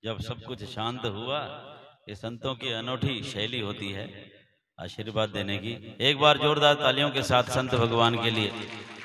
जब सब कुछ शांत हुआ, ये संतों की अनोखी शैली होती है आशीर्वाद देने की। एक बार जोरदार तालियों के साथ संत भगवान के लिए।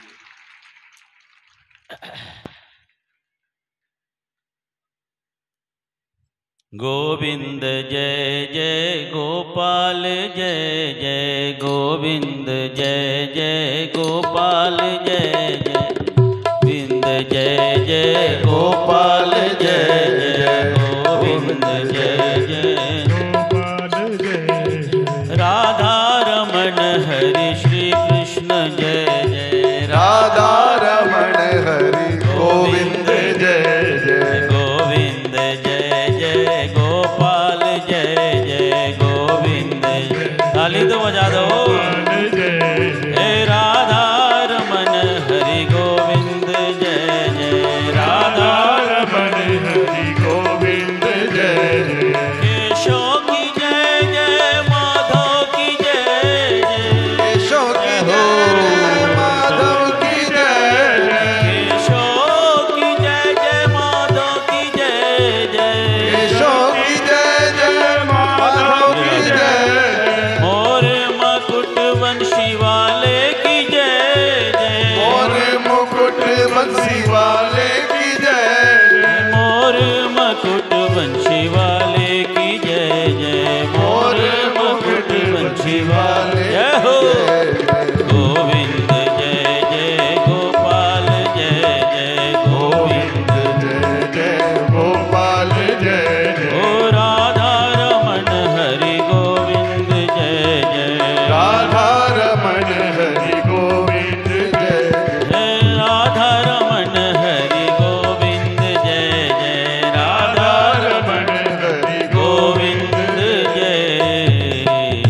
गोविंद जय जय गोपाल जय जय गोविंद जय जय गोपाल जय जय गोविंद जय जय गोपाल जय जय गोविंद जय जय गोपाल जय। राधा रमण हरि श्री कृष्ण जय जय राधा रमण हरि गोविंद जय जय गोविंद जय जय गोपाल जय जय गोविंद जय। ताली तो बजा दो। हे राधा रमण हरि गोविंद जय जय राधा रमण हरि गोविंद जय जय केशव की जय जय माधव की जय जय केशव की जय माधव की जय जय केशव की जय जय माधव की जय जय केशव की जय जय माधव की जय मोर मुकुट वंशी वाले की जय जय मोर मुकुट बंसी वाले की जय मोर मुकुट वंशी वाले की जय जय मोर मुकुट वंशी वाले जय हो। गोविंद जय जय गोपाल जय जय गोविंद जय जय गोपाल जय जय ओ राधा रमण हरि गोविंद जय जय राधा रमण हरि गोविंद जय जय राधा रमण हरि गोविंद जय जय राधा रमण हरि गोविंद जय।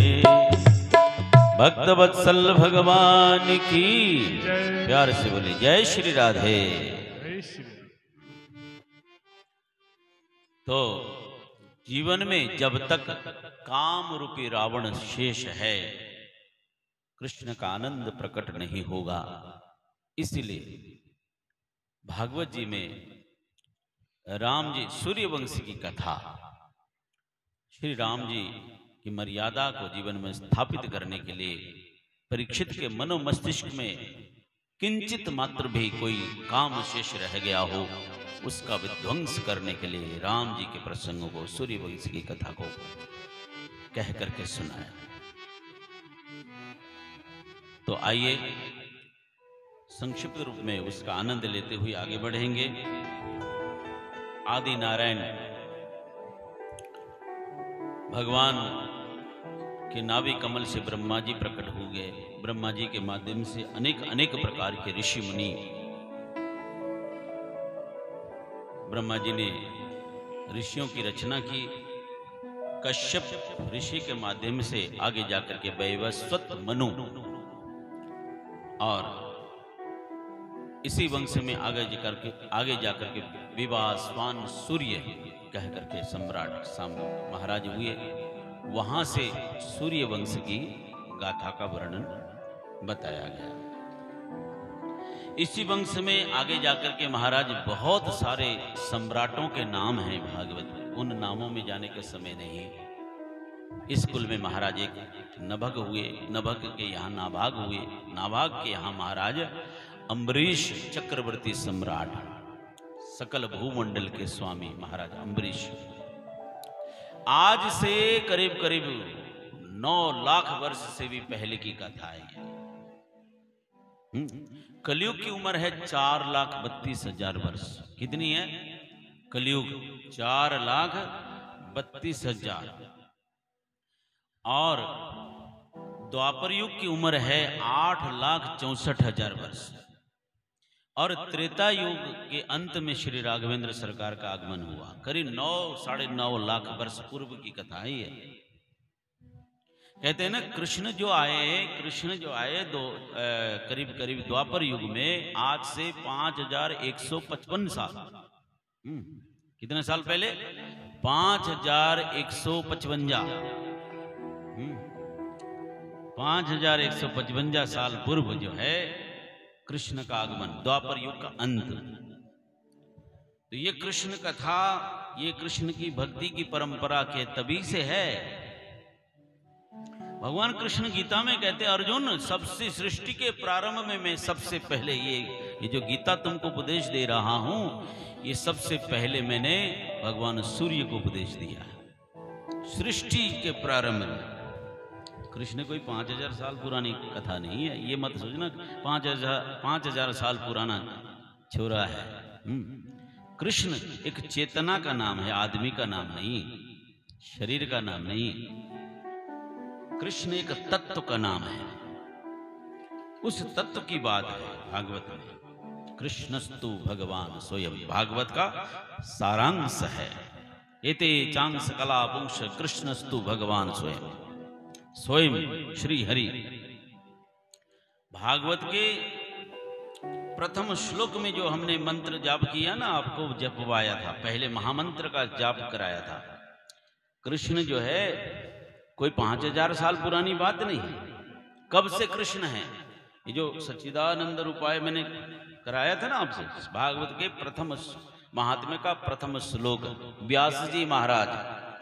भक्त वत्सल भगवान की प्यार से बोले जय श्री राधे। तो जीवन में जब तक काम रूपी रावण शेष है, कृष्ण का आनंद प्रकट नहीं होगा। इसलिए भागवत जी में राम जी सूर्यवंशी की कथा, श्री राम जी की मर्यादा को जीवन में स्थापित करने के लिए परीक्षित के मनो मस्तिष्क में किंचित मात्र भी कोई काम शेष रह गया हो, उसका विध्वंस करने के लिए राम जी के प्रसंगों को, सूर्यवंशी की कथा को कह करके सुनाया। तो आइए संक्षिप्त रूप में उसका आनंद लेते हुए आगे बढ़ेंगे। आदि नारायण भगवान के नाभि कमल से ब्रह्मा जी प्रकट हो गए। ब्रह्मा जी के माध्यम से अनेक अनेक प्रकार के ऋषि मुनि, ब्रह्मा जी ने ऋषियों की रचना की। कश्यप ऋषि के माध्यम से आगे जाकर के वैवस्वत मनु, और इसी वंश में आगे जाकर के विवास्वान सूर्य कह करके सम्राट महाराज हुए। वहां से सूर्य वंश की गाथा का वर्णन बताया गया। इसी वंश में आगे जाकर के महाराज बहुत सारे सम्राटों के नाम हैं भागवत, उन नामों में जाने का समय नहीं। इस कुल में महाराज एक नभग हुए, नभग के यहाँ नाभाग हुए, नाभाग के यहाँ महाराज अम्बरीश चक्रवर्ती सम्राट, सकल भूमंडल के स्वामी महाराज अम्बरीश। आज से करीब करीब 9 लाख वर्ष से भी पहले की कथा है। कलयुग की उम्र है 4,32,000 वर्ष। कितनी है? कलयुग 4,32,000। और द्वापर युग की उम्र है 8,64,000 वर्ष। और त्रेता युग के अंत में श्री राघवेंद्र सरकार का आगमन हुआ। करीब 9-9.5 लाख वर्ष पूर्व की कथा है ये। कहते हैं ना, कृष्ण जो आए करीब करीब द्वापर युग में, आज से 5,155 साल। कितने साल पहले? 5,155। 5,155 साल पूर्व जो है कृष्ण का आगमन, द्वापर युग का अंत। तो ये कृष्ण कथा ये कृष्ण की भक्ति की परंपरा के तभी से है। भगवान कृष्ण गीता में कहते हैं, अर्जुन सबसे सृष्टि के प्रारंभ में मैं सबसे पहले ये जो गीता तुमको उपदेश दे रहा हूं, ये सबसे पहले मैंने भगवान सूर्य को उपदेश दिया है सृष्टि के प्रारंभ में। कृष्ण कोई 5000 साल पुरानी कथा नहीं है, ये मत सोचना 5000 साल पुराना छोरा है। कृष्ण एक चेतना का नाम है, आदमी का नाम नहीं, शरीर का नाम नहीं। कृष्ण एक तत्व का नाम है, उस तत्व की बात है भागवत में। कृष्णस्तु भगवान स्वयं, भागवत का सारांश है। एते चांस कला पुंस कृष्णस्तु भगवान स्वयं, स्वयं श्री हरि। भागवत के प्रथम श्लोक में जो हमने मंत्र जाप किया ना, आपको जपवाया था, पहले महामंत्र का जाप कराया था। कृष्ण जो है कोई 5000 साल पुरानी बात नहीं है। कब से कृष्ण है? ये जो सच्चिदानंद रूपाय मैंने कराया था ना आपसे, भागवत के प्रथम महात्म्य का प्रथम श्लोक, व्यास जी महाराज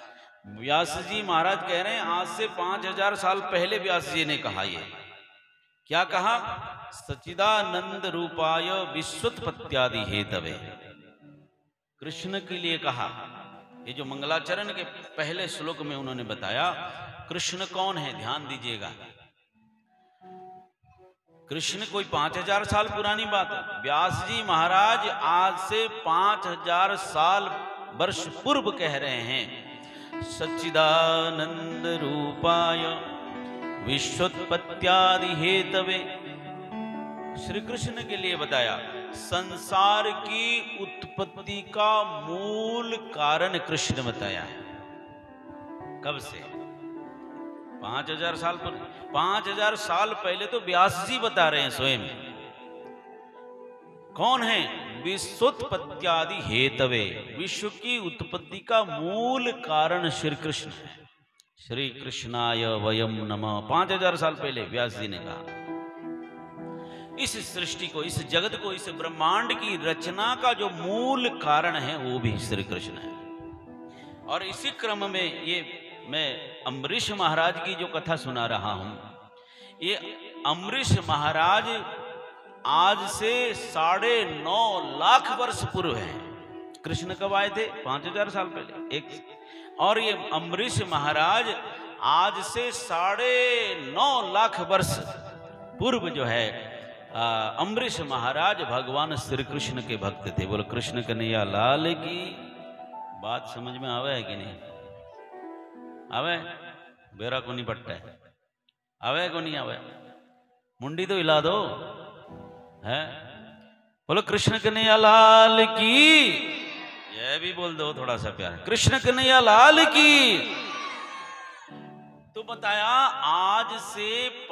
कह रहे हैं आज से 5000 साल पहले व्यास जी ने कहा। ये क्या कहा? सच्चिदानंद रूपाय विश्वोत्पत्त्यादि हेतवे, कृष्ण के लिए कहा। ये जो मंगलाचरण के पहले श्लोक में उन्होंने बताया कृष्ण कौन है, ध्यान दीजिएगा। कृष्ण कोई 5000 साल पुरानी बात है। व्यास जी महाराज आज से 5000 साल वर्ष पूर्व कह रहे हैं, सच्चिदानंद रूपाय विश्वोत्पत्त्यादि हेतवे। श्री कृष्ण के लिए बताया, संसार की उत्पत्ति का मूल कारण कृष्ण बताया है। कब से? 5000 साल पर। 5000 साल पहले तो व्यास जी बता रहे हैं स्वयं। कौन है? विश्वोत्पत्त्यादि हेतवे, विश्व की उत्पत्ति का मूल कारण श्री कृष्ण है। श्री कृष्णाय वयम नमः, 5000 साल पहले व्यास जी ने कहा। इस सृष्टि को, इस जगत को, इस ब्रह्मांड की रचना का जो मूल कारण है वो भी श्री कृष्ण है। और इसी क्रम में ये मैं अम्बरीश महाराज की जो कथा सुना रहा हूं, ये अम्बरीश महाराज आज से 9.5 लाख वर्ष पूर्व है। कृष्ण कब आए थे? 5000 साल पहले। और ये अम्बरीश महाराज आज से 9.5 लाख वर्ष पूर्व जो है, अम्बरीश महाराज भगवान श्री कृष्ण के भक्त थे। बोलो कृष्ण कन्हैया लाल की। बात समझ में आवे है कि नहीं आवे? बेरा को नहीं पट्टा है, आवे को नहीं आवे? मुंडी तो हिला दो है। बोलो कृष्ण कन्हैया लाल की। यह भी बोल दो थोड़ा सा प्यार, कृष्ण कन्हैया लाल की। तो बताया आज से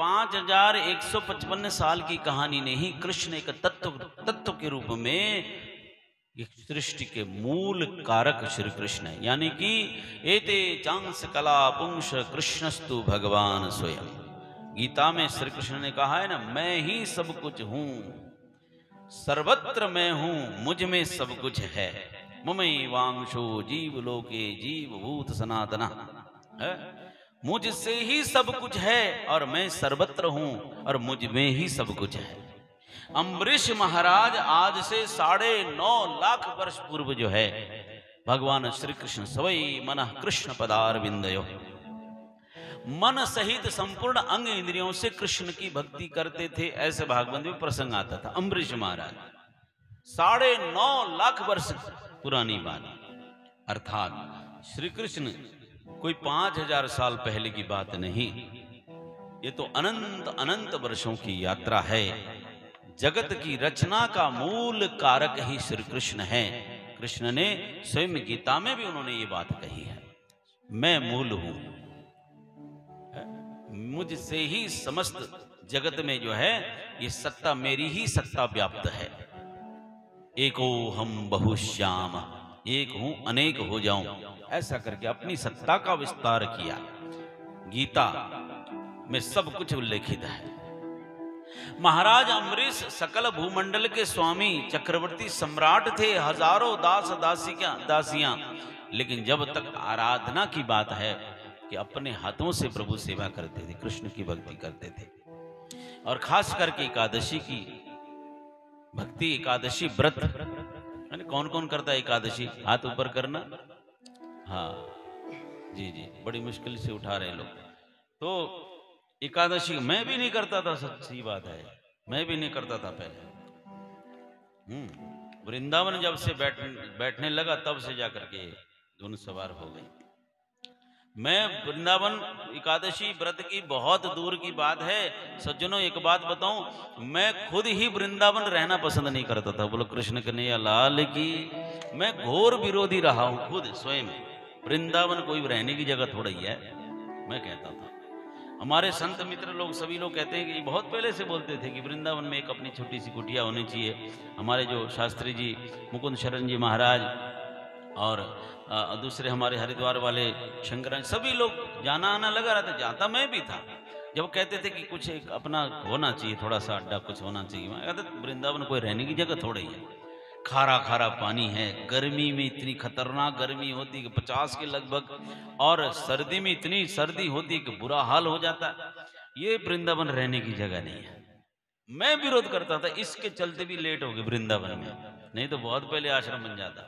5155 साल की कहानी नहीं, कृष्ण एक तत्व के रूप में सृष्टि के मूल कारक श्री कृष्ण है। यानी कि एते चांस कला पुंस कृष्णस्तु भगवान स्वयं। गीता में श्री कृष्ण ने कहा है ना, मैं ही सब कुछ हूं, सर्वत्र मैं हूं, मुझ में सब कुछ है। ममई वांशो जीव लोके जीव भूत सनातना, मुझसे ही सब कुछ है और मैं सर्वत्र हूं और मुझ में ही सब कुछ है। अम्बरीश महाराज आज से 9.5 लाख वर्ष पूर्व जो है, भगवान श्री कृष्ण स्वयं मनः कृष्ण पदारविंदयो, मन सहित संपूर्ण अंग इंद्रियों से कृष्ण की भक्ति करते थे। ऐसे भागवत में प्रसंग आता था। अम्बरीश महाराज 9.5 लाख वर्ष पुरानी बात, अर्थात श्री कृष्ण कोई 5000 साल पहले की बात नहीं। ये तो अनंत अनंत वर्षों की यात्रा है। जगत की रचना का मूल कारक ही श्री कृष्ण है। कृष्ण ने स्वयं गीता में भी उन्होंने ये बात कही है, मैं मूल हूं, मुझसे ही समस्त जगत में जो है ये सत्ता, मेरी ही सत्ता व्याप्त है। एको हम बहुश्याम, एक हूं अनेक हो जाऊं, ऐसा करके अपनी सत्ता का विस्तार किया। गीता में सब कुछ उल्लेखित है। महाराज अम्बरीश सकल भूमंडल के स्वामी चक्रवर्ती सम्राट थे, हजारों दास दासियां, लेकिन जब तक आराधना की बात है कि अपने हाथों से प्रभु सेवा करते थे, कृष्ण की भक्ति करते थे। और खास करके एकादशी की भक्ति, एकादशी व्रत, कौन कौन करता है एकादशी? हाथ ऊपर करना। हाँ जी जी, बड़ी मुश्किल से उठा रहे लोग। तो एकादशी मैं भी नहीं करता था, सच्ची बात है, मैं भी नहीं करता था पहले। वृंदावन जब से बैठने लगा तब से जाकर के धुन सवार हो गई। मैं वृंदावन एकादशी व्रत की बहुत दूर की बात है सज्जनों। एक बात बताऊं, मैं खुद ही वृंदावन रहना पसंद नहीं करता था। बोलो कृष्ण कन्हैया लाल की। मैं घोर विरोधी रहा हूं खुद स्वयं। वृंदावन कोई रहने की जगह थोड़ा ही है, मैं कहता था। हमारे संत मित्र लोग सभी लोग कहते हैं कि बहुत पहले से बोलते थे कि वृंदावन में एक अपनी छोटी सी कुटिया होनी चाहिए। हमारे जो शास्त्री जी मुकुंद शरण जी महाराज और दूसरे हमारे हरिद्वार वाले शंकराचार्य, सभी लोग जाना आना लगा रहता, जाता मैं भी था। जब कहते थे कि कुछ एक अपना होना चाहिए, थोड़ा सा अड्डा कुछ होना चाहिए, मैं कहता वृंदावन कोई रहने की जगह थोड़ी है। खारा खारा पानी है, गर्मी में इतनी खतरनाक गर्मी होती कि 50 के लगभग, और सर्दी में इतनी सर्दी होती कि बुरा हाल हो जाता। ये वृंदावन रहने की जगह नहीं है। मैं विरोध करता था, इसके चलते भी लेट हो गए वृंदावन में, नहीं तो बहुत पहले आश्रम बन जाता।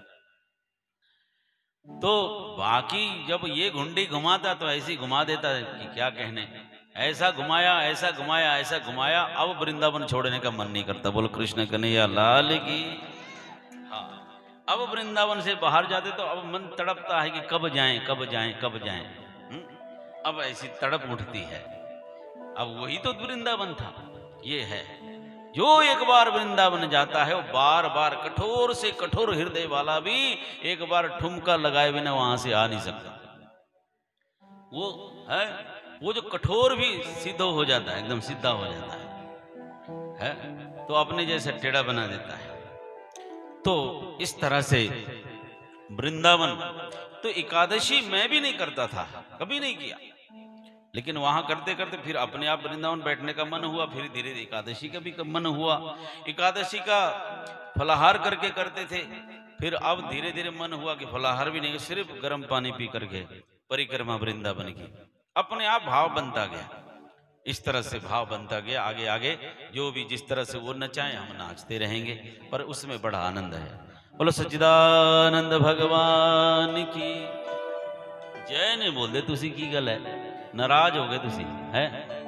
तो बाकी जब ये घुंडी घुमाता तो ऐसी घुमा देता कि क्या कहने, ऐसा घुमाया ऐसा घुमाया ऐसा घुमाया, अब वृंदावन छोड़ने का मन नहीं करता। बोलो कृष्ण कन्हैया लाल की। हाँ, अब वृंदावन से बाहर जाते तो अब मन तड़पता है कि कब जाएं कब जाएं कब जाएं। अब ऐसी तड़प उठती है। अब वही तो वृंदावन था। ये है जो एक बार वृंदावन जाता है वो बार बार, कठोर से कठोर हृदय वाला भी एक बार ठुमका लगाए बिना वहां से आ नहीं सकता। वो है, वो जो कठोर भी सीधा हो जाता है, एकदम सीधा हो जाता है, तो अपने जैसे टेढ़ा बना देता है। तो इस तरह से वृंदावन तो एकादशी मैं भी नहीं करता था, कभी नहीं किया, लेकिन वहां करते करते फिर अपने आप वृंदावन बैठने का मन हुआ। फिर धीरे धीरे एकादशी का भी मन हुआ। एकादशी का फलाहार करके करते थे, फिर अब धीरे धीरे मन हुआ कि फलाहार भी नहीं, सिर्फ गर्म पानी पी करके परिक्रमा वृंदावन की। अपने आप भाव बनता गया, इस तरह से भाव बनता गया। आगे आगे जो भी जिस तरह से वो नचाए हम नाचते रहेंगे, पर उसमें बड़ा आनंद है। बोलो सच्चिदानंद भगवान की जय। नहीं बोल दे तुसी की गल है, नाराज हो गए तुसी है?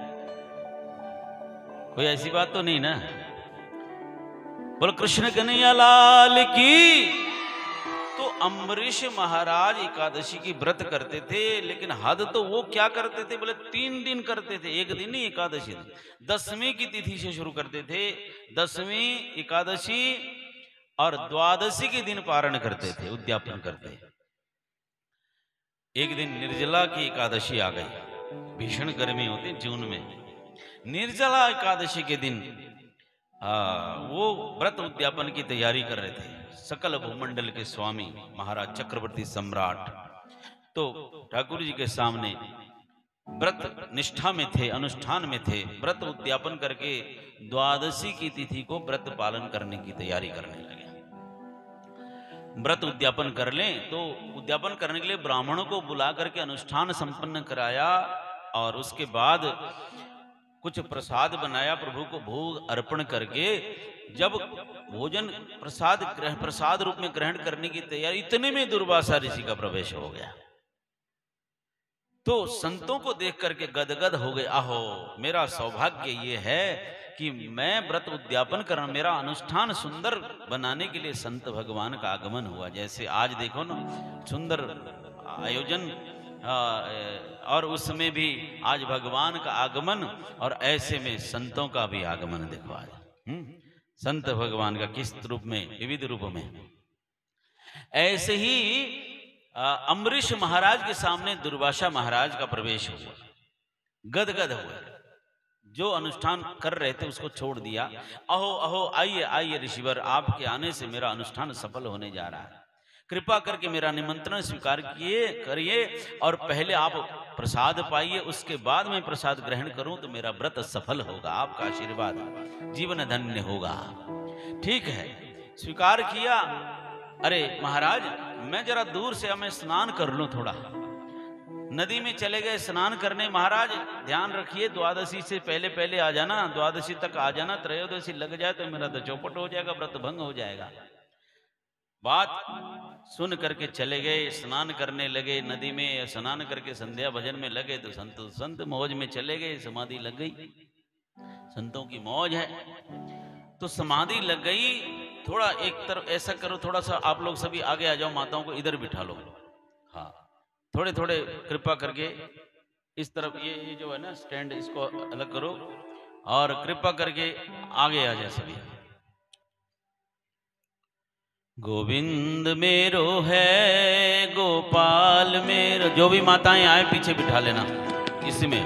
कोई ऐसी बात तो नहीं ना? बोलो कृष्ण कन्हैया लाल की। तो अम्बरीश महाराज एकादशी की व्रत करते थे, लेकिन हद तो वो क्या करते थे, बोले 3 दिन करते थे, एक दिन नहीं एकादशी। 10वीं की तिथि से शुरू करते थे, 10वीं एकादशी और द्वादशी के दिन पारण करते थे, उद्यापन करते। एक दिन निर्जला की एकादशी आ गई, भीषण गर्मी होती जून में। निर्जला एकादशी के दिन वो व्रत उद्यापन की तैयारी कर रहे थे सकल भूमंडल के स्वामी महाराज चक्रवर्ती सम्राट। तो ठाकुर जी के सामने व्रत निष्ठा में थे, अनुष्ठान में थे, व्रत उद्यापन करके द्वादशी की तिथि को व्रत पालन करने की तैयारी करने लगे। व्रत उद्यापन कर लें तो उद्यापन करने के लिए ब्राह्मणों को बुला करके अनुष्ठान संपन्न कराया, और उसके बाद कुछ प्रसाद बनाया, प्रभु को भोग अर्पण करके जब भोजन प्रसाद रूप में ग्रहण करने की तैयारी, इतने में दुर्वासा ऋषि का प्रवेश हो गया। तो संतों को देख करके गदगद हो गए। आहो, मेरा सौभाग्य ये है कि मैं व्रत उद्यापन कर, मेरा अनुष्ठान सुंदर बनाने के लिए संत भगवान का आगमन हुआ। जैसे आज देखो ना, सुंदर आयोजन, और उसमें भी आज भगवान का आगमन, और ऐसे में संतों का भी आगमन देखो आज। संत भगवान का किस रूप में, विविध रूप में। ऐसे ही अम्बरीश महाराज के सामने दुर्वासा महाराज का प्रवेश हुआ, गदगद हुआ। जो अनुष्ठान कर रहे थे उसको छोड़ दिया। अहो अहो, आइए आइए ऋषिवर, आपके आने से मेरा अनुष्ठान सफल होने जा रहा है। कृपा करके मेरा निमंत्रण स्वीकार करिए और पहले आप प्रसाद पाइए, उसके बाद मैं प्रसाद ग्रहण करूं तो मेरा व्रत सफल होगा, आपका आशीर्वाद, जीवन धन्य होगा। ठीक है, स्वीकार किया। अरे महाराज, मैं जरा दूर से मैं स्नान कर लूं थोड़ा। नदी में चले गए स्नान करने। महाराज ध्यान रखिए, द्वादशी से पहले पहले आ जाना, द्वादशी तक आ जाना, त्रयोदशी लग जाए तो मेरा तो चौपट हो जाएगा, व्रत भंग हो जाएगा। बात सुन करके चले गए, स्नान करने लगे नदी में। स्नान करके संध्या भजन में लगे तो संत मौज में चले गए, समाधि लग गई। संतों की मौज है तो समाधि लग गई। थोड़ा एक तरफ ऐसा करो, थोड़ा सा आप लोग सभी आगे आ जाओ, माताओं को इधर बिठा लो। हाँ, थोड़े थोड़े कृपा करके इस तरफ, ये जो है ना स्टैंड, इसको अलग करो और कृपा करके आगे आ जाए सभी। गोविंद मेरो है, गोपाल मेरो, जो भी माताएं आए पीछे बिठा लेना इसमें।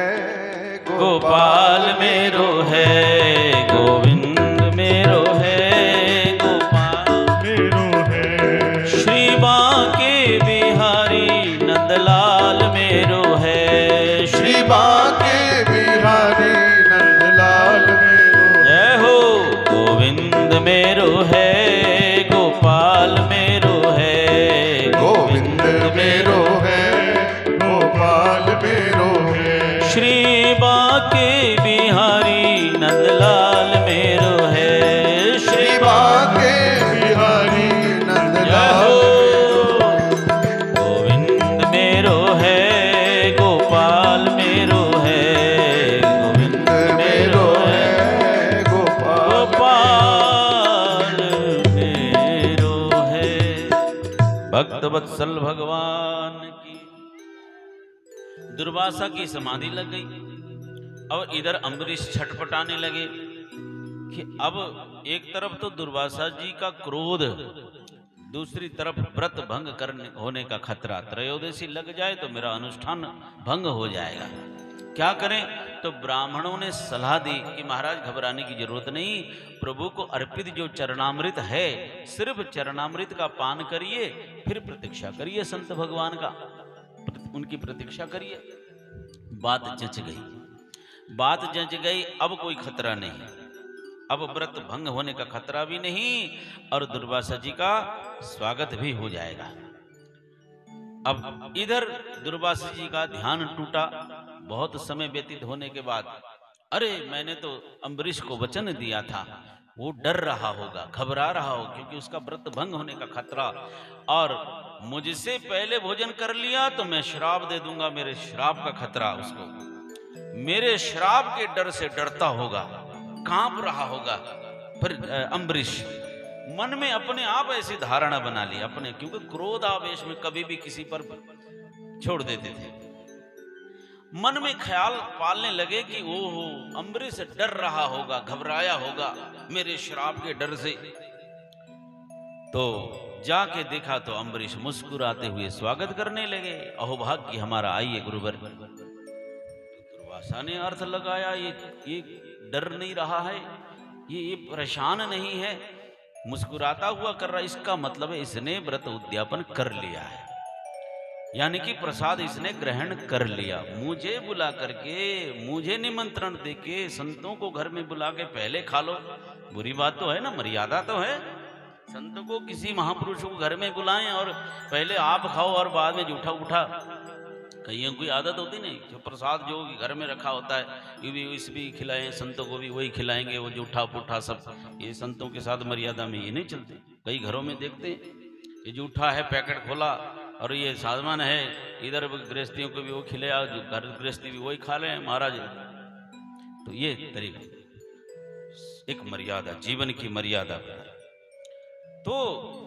गोपाल मेरो है, गोविंद मेरो है, गोपाल मेरो है, श्री बांके बिहारी नंदलाल मेरो है, श्री बांके बिहारी नंदलाल मेरो। जय हो। गोविंद मेरो है, गोपाल मेरो है, गोविंद मेरो है, गोपाल मेरो है, श्री बांके बिहारी नंदलाल मेरो है, श्री बांके बिहारी नंदलाल मेरो। गोविंद मेरो है, गोपाल मेरो है, गोविंद मेरो है, गोपाल मेरो है। भक्त वत्सल भगवान की। दुर्वासा की समाधि लग गई। अब इधर अम्बरीश छटपटाने लगे कि अब एक तरफ तो दुर्वासा जी का क्रोध, दूसरी तरफ व्रत भंग करने होने का खतरा, त्रयोदशी लग जाए तो मेरा अनुष्ठान भंग हो जाएगा, क्या करें। तो ब्राह्मणों ने सलाह दी कि महाराज घबराने की जरूरत नहीं, प्रभु को अर्पित जो चरणामृत है, सिर्फ चरणामृत का पान करिए, फिर प्रतीक्षा करिए संत भगवान का, उनकी प्रतीक्षा करिए। बात जच गई, बात जच गई। अब कोई खतरा नहीं, अब व्रत भंग होने का खतरा भी नहीं और दुर्वासा जी का स्वागत भी हो जाएगा। अब इधर दुर्वासा जी का ध्यान टूटा। बहुत समय व्यतीत होने के बाद, अरे मैंने तो अम्बरीश को वचन दिया था, वो डर रहा होगा, घबरा रहा हो, क्योंकि उसका व्रत भंग होने का खतरा, और मुझसे पहले भोजन कर लिया तो मैं श्राप दे दूंगा, मेरे श्राप का खतरा उसको, मेरे श्राप के डर से डरता होगा, कांप रहा होगा। फिर अम्बरीश मन में अपने आप ऐसी धारणा बना ली अपने, क्योंकि क्रोध आवेश में कभी भी किसी पर छोड़ देते थे। मन में ख्याल पालने लगे कि ओहो अम्बरीश डर रहा होगा, घबराया होगा मेरे श्राप के डर से। तो जाके देखा तो अम्बरीश मुस्कुराते हुए स्वागत करने लगे। अहोभाग्य हमारा, आइए गुरुवर। दुर्वासा ने अर्थ लगाया, ये डर नहीं रहा है, ये परेशान नहीं है, मुस्कुराता हुआ कर रहा, इसका मतलब है इसने व्रत उद्यापन कर लिया है, यानी कि प्रसाद इसने ग्रहण कर लिया। मुझे बुला करके, मुझे निमंत्रण देके संतों को घर में बुला के पहले खा लो, बुरी बात तो है ना, मर्यादा तो है। संतों को, किसी महापुरुष को घर में बुलाएं और पहले आप खाओ और बाद में जूठा उठा, कईयों की आदत होती नहीं, जो प्रसाद जो घर में रखा होता है ये भी इस भी खिलाएं, संतों को भी वही खिलाएंगे, वो जूठा पुठा सब। ये संतों के साथ मर्यादा में ये नहीं चलते। कई घरों में देखते हैं ये जूठा है, पैकेट खोला, और ये सामान है, इधर गृहस्थियों को भी वो खिलाया, जो घर गृहस्थी भी वही खा लें महाराज। तो ये तरीका, एक मर्यादा, जीवन की मर्यादा। तो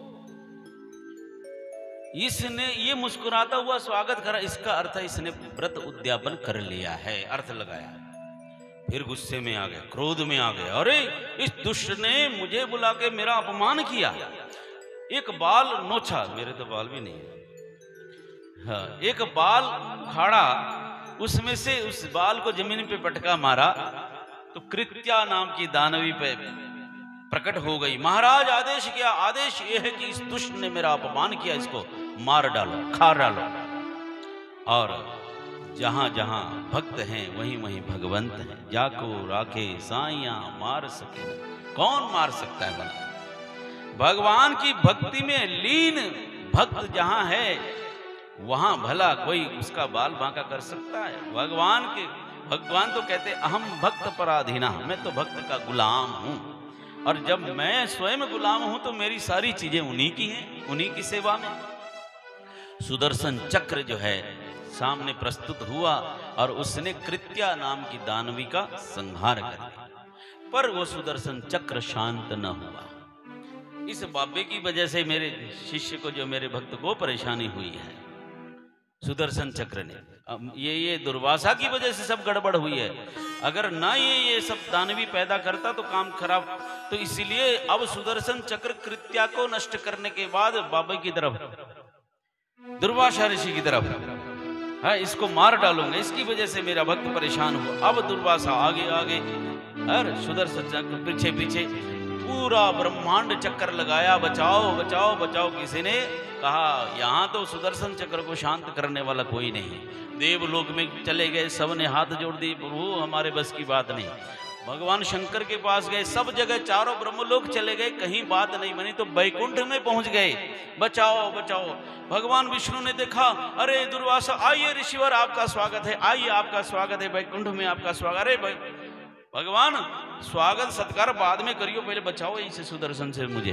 इसने ये मुस्कुराता हुआ स्वागत करा, इसका अर्थ है इसने व्रत उद्यापन कर लिया है, अर्थ लगाया। फिर गुस्से में आ गए, क्रोध में आ गए, अरे इस दुष्ट ने मुझे बुला के मेरा अपमान किया, एक बाल नोचा, मेरे तो बाल भी नहीं है, हाँ, एक बाल उखाड़ा, उसमें से उस बाल को जमीन पे पटका मारा, तो कृत्या नाम की दानवी पे प्रकट हो गई। महाराज आदेश किया, आदेश यह है कि इस दुष्ट ने मेरा अपमान किया, इसको मार डालो, खा डालो। और जहां जहां भक्त हैं वहीं वहीं भगवंत हैं। जाको राखे साइया मार सके, कौन मार सकता है भला? भगवान की भक्ति में लीन भक्त जहां है वहां भला कोई उसका बाल बांका कर सकता है? भगवान तो कहते अहम भक्त पराधीना, मैं तो भक्त का गुलाम हूं। और जब मैं स्वयं गुलाम हूं तो मेरी सारी चीजें उन्हीं की हैं, उन्हीं की सेवा में। सुदर्शन चक्र जो है सामने प्रस्तुत हुआ और उसने कृत्या नाम की दानवी का संहार कर दिया, पर वो सुदर्शन चक्र शांत न हुआ। इस बाबे की वजह से मेरे शिष्य को, जो मेरे भक्त को परेशानी हुई है, सुदर्शन चक्र ने, ये दुर्वासा की वजह से सब गड़बड़ हुई है। अगर ना ये सब दानवी पैदा करता तो काम खराब। तो इसीलिए अब सुदर्शन चक्र कृत्या को नष्ट करने के बाद बाबे की तरफ, दुर्वासा ऋषि की तरफ, हाँ इसको मार डालूंगा, इसकी वजह से मेरा भक्त परेशान हुआ। अब दुर्वासा आगे आगे और सुदर्शन चक्र पीछे पीछे, पूरा ब्रह्मांड चक्कर लगाया, बचाओ बचाओ बचाओ। किसी ने कहा यहां तो सुदर्शन चक्र को शांत करने वाला कोई नहीं। देवलोक में चले गए, सबने हाथ जोड़ दिए, प्रभु हमारे बस की बात नहीं। भगवान शंकर के पास गए, सब जगह चारों ब्रह्मलोक चले गए, कहीं बात नहीं बनी, तो बैकुंठ में पहुंच गए, बचाओ बचाओ। भगवान विष्णु ने देखा, अरे दुर्वासा आइए ऋषिवर, आपका स्वागत है, आइए आपका स्वागत है, बैकुंठ में आपका स्वागत। अरे भगवान स्वागत सत्कार बाद में करियो, पहले बचाओ इसे सुदर्शन से मुझे।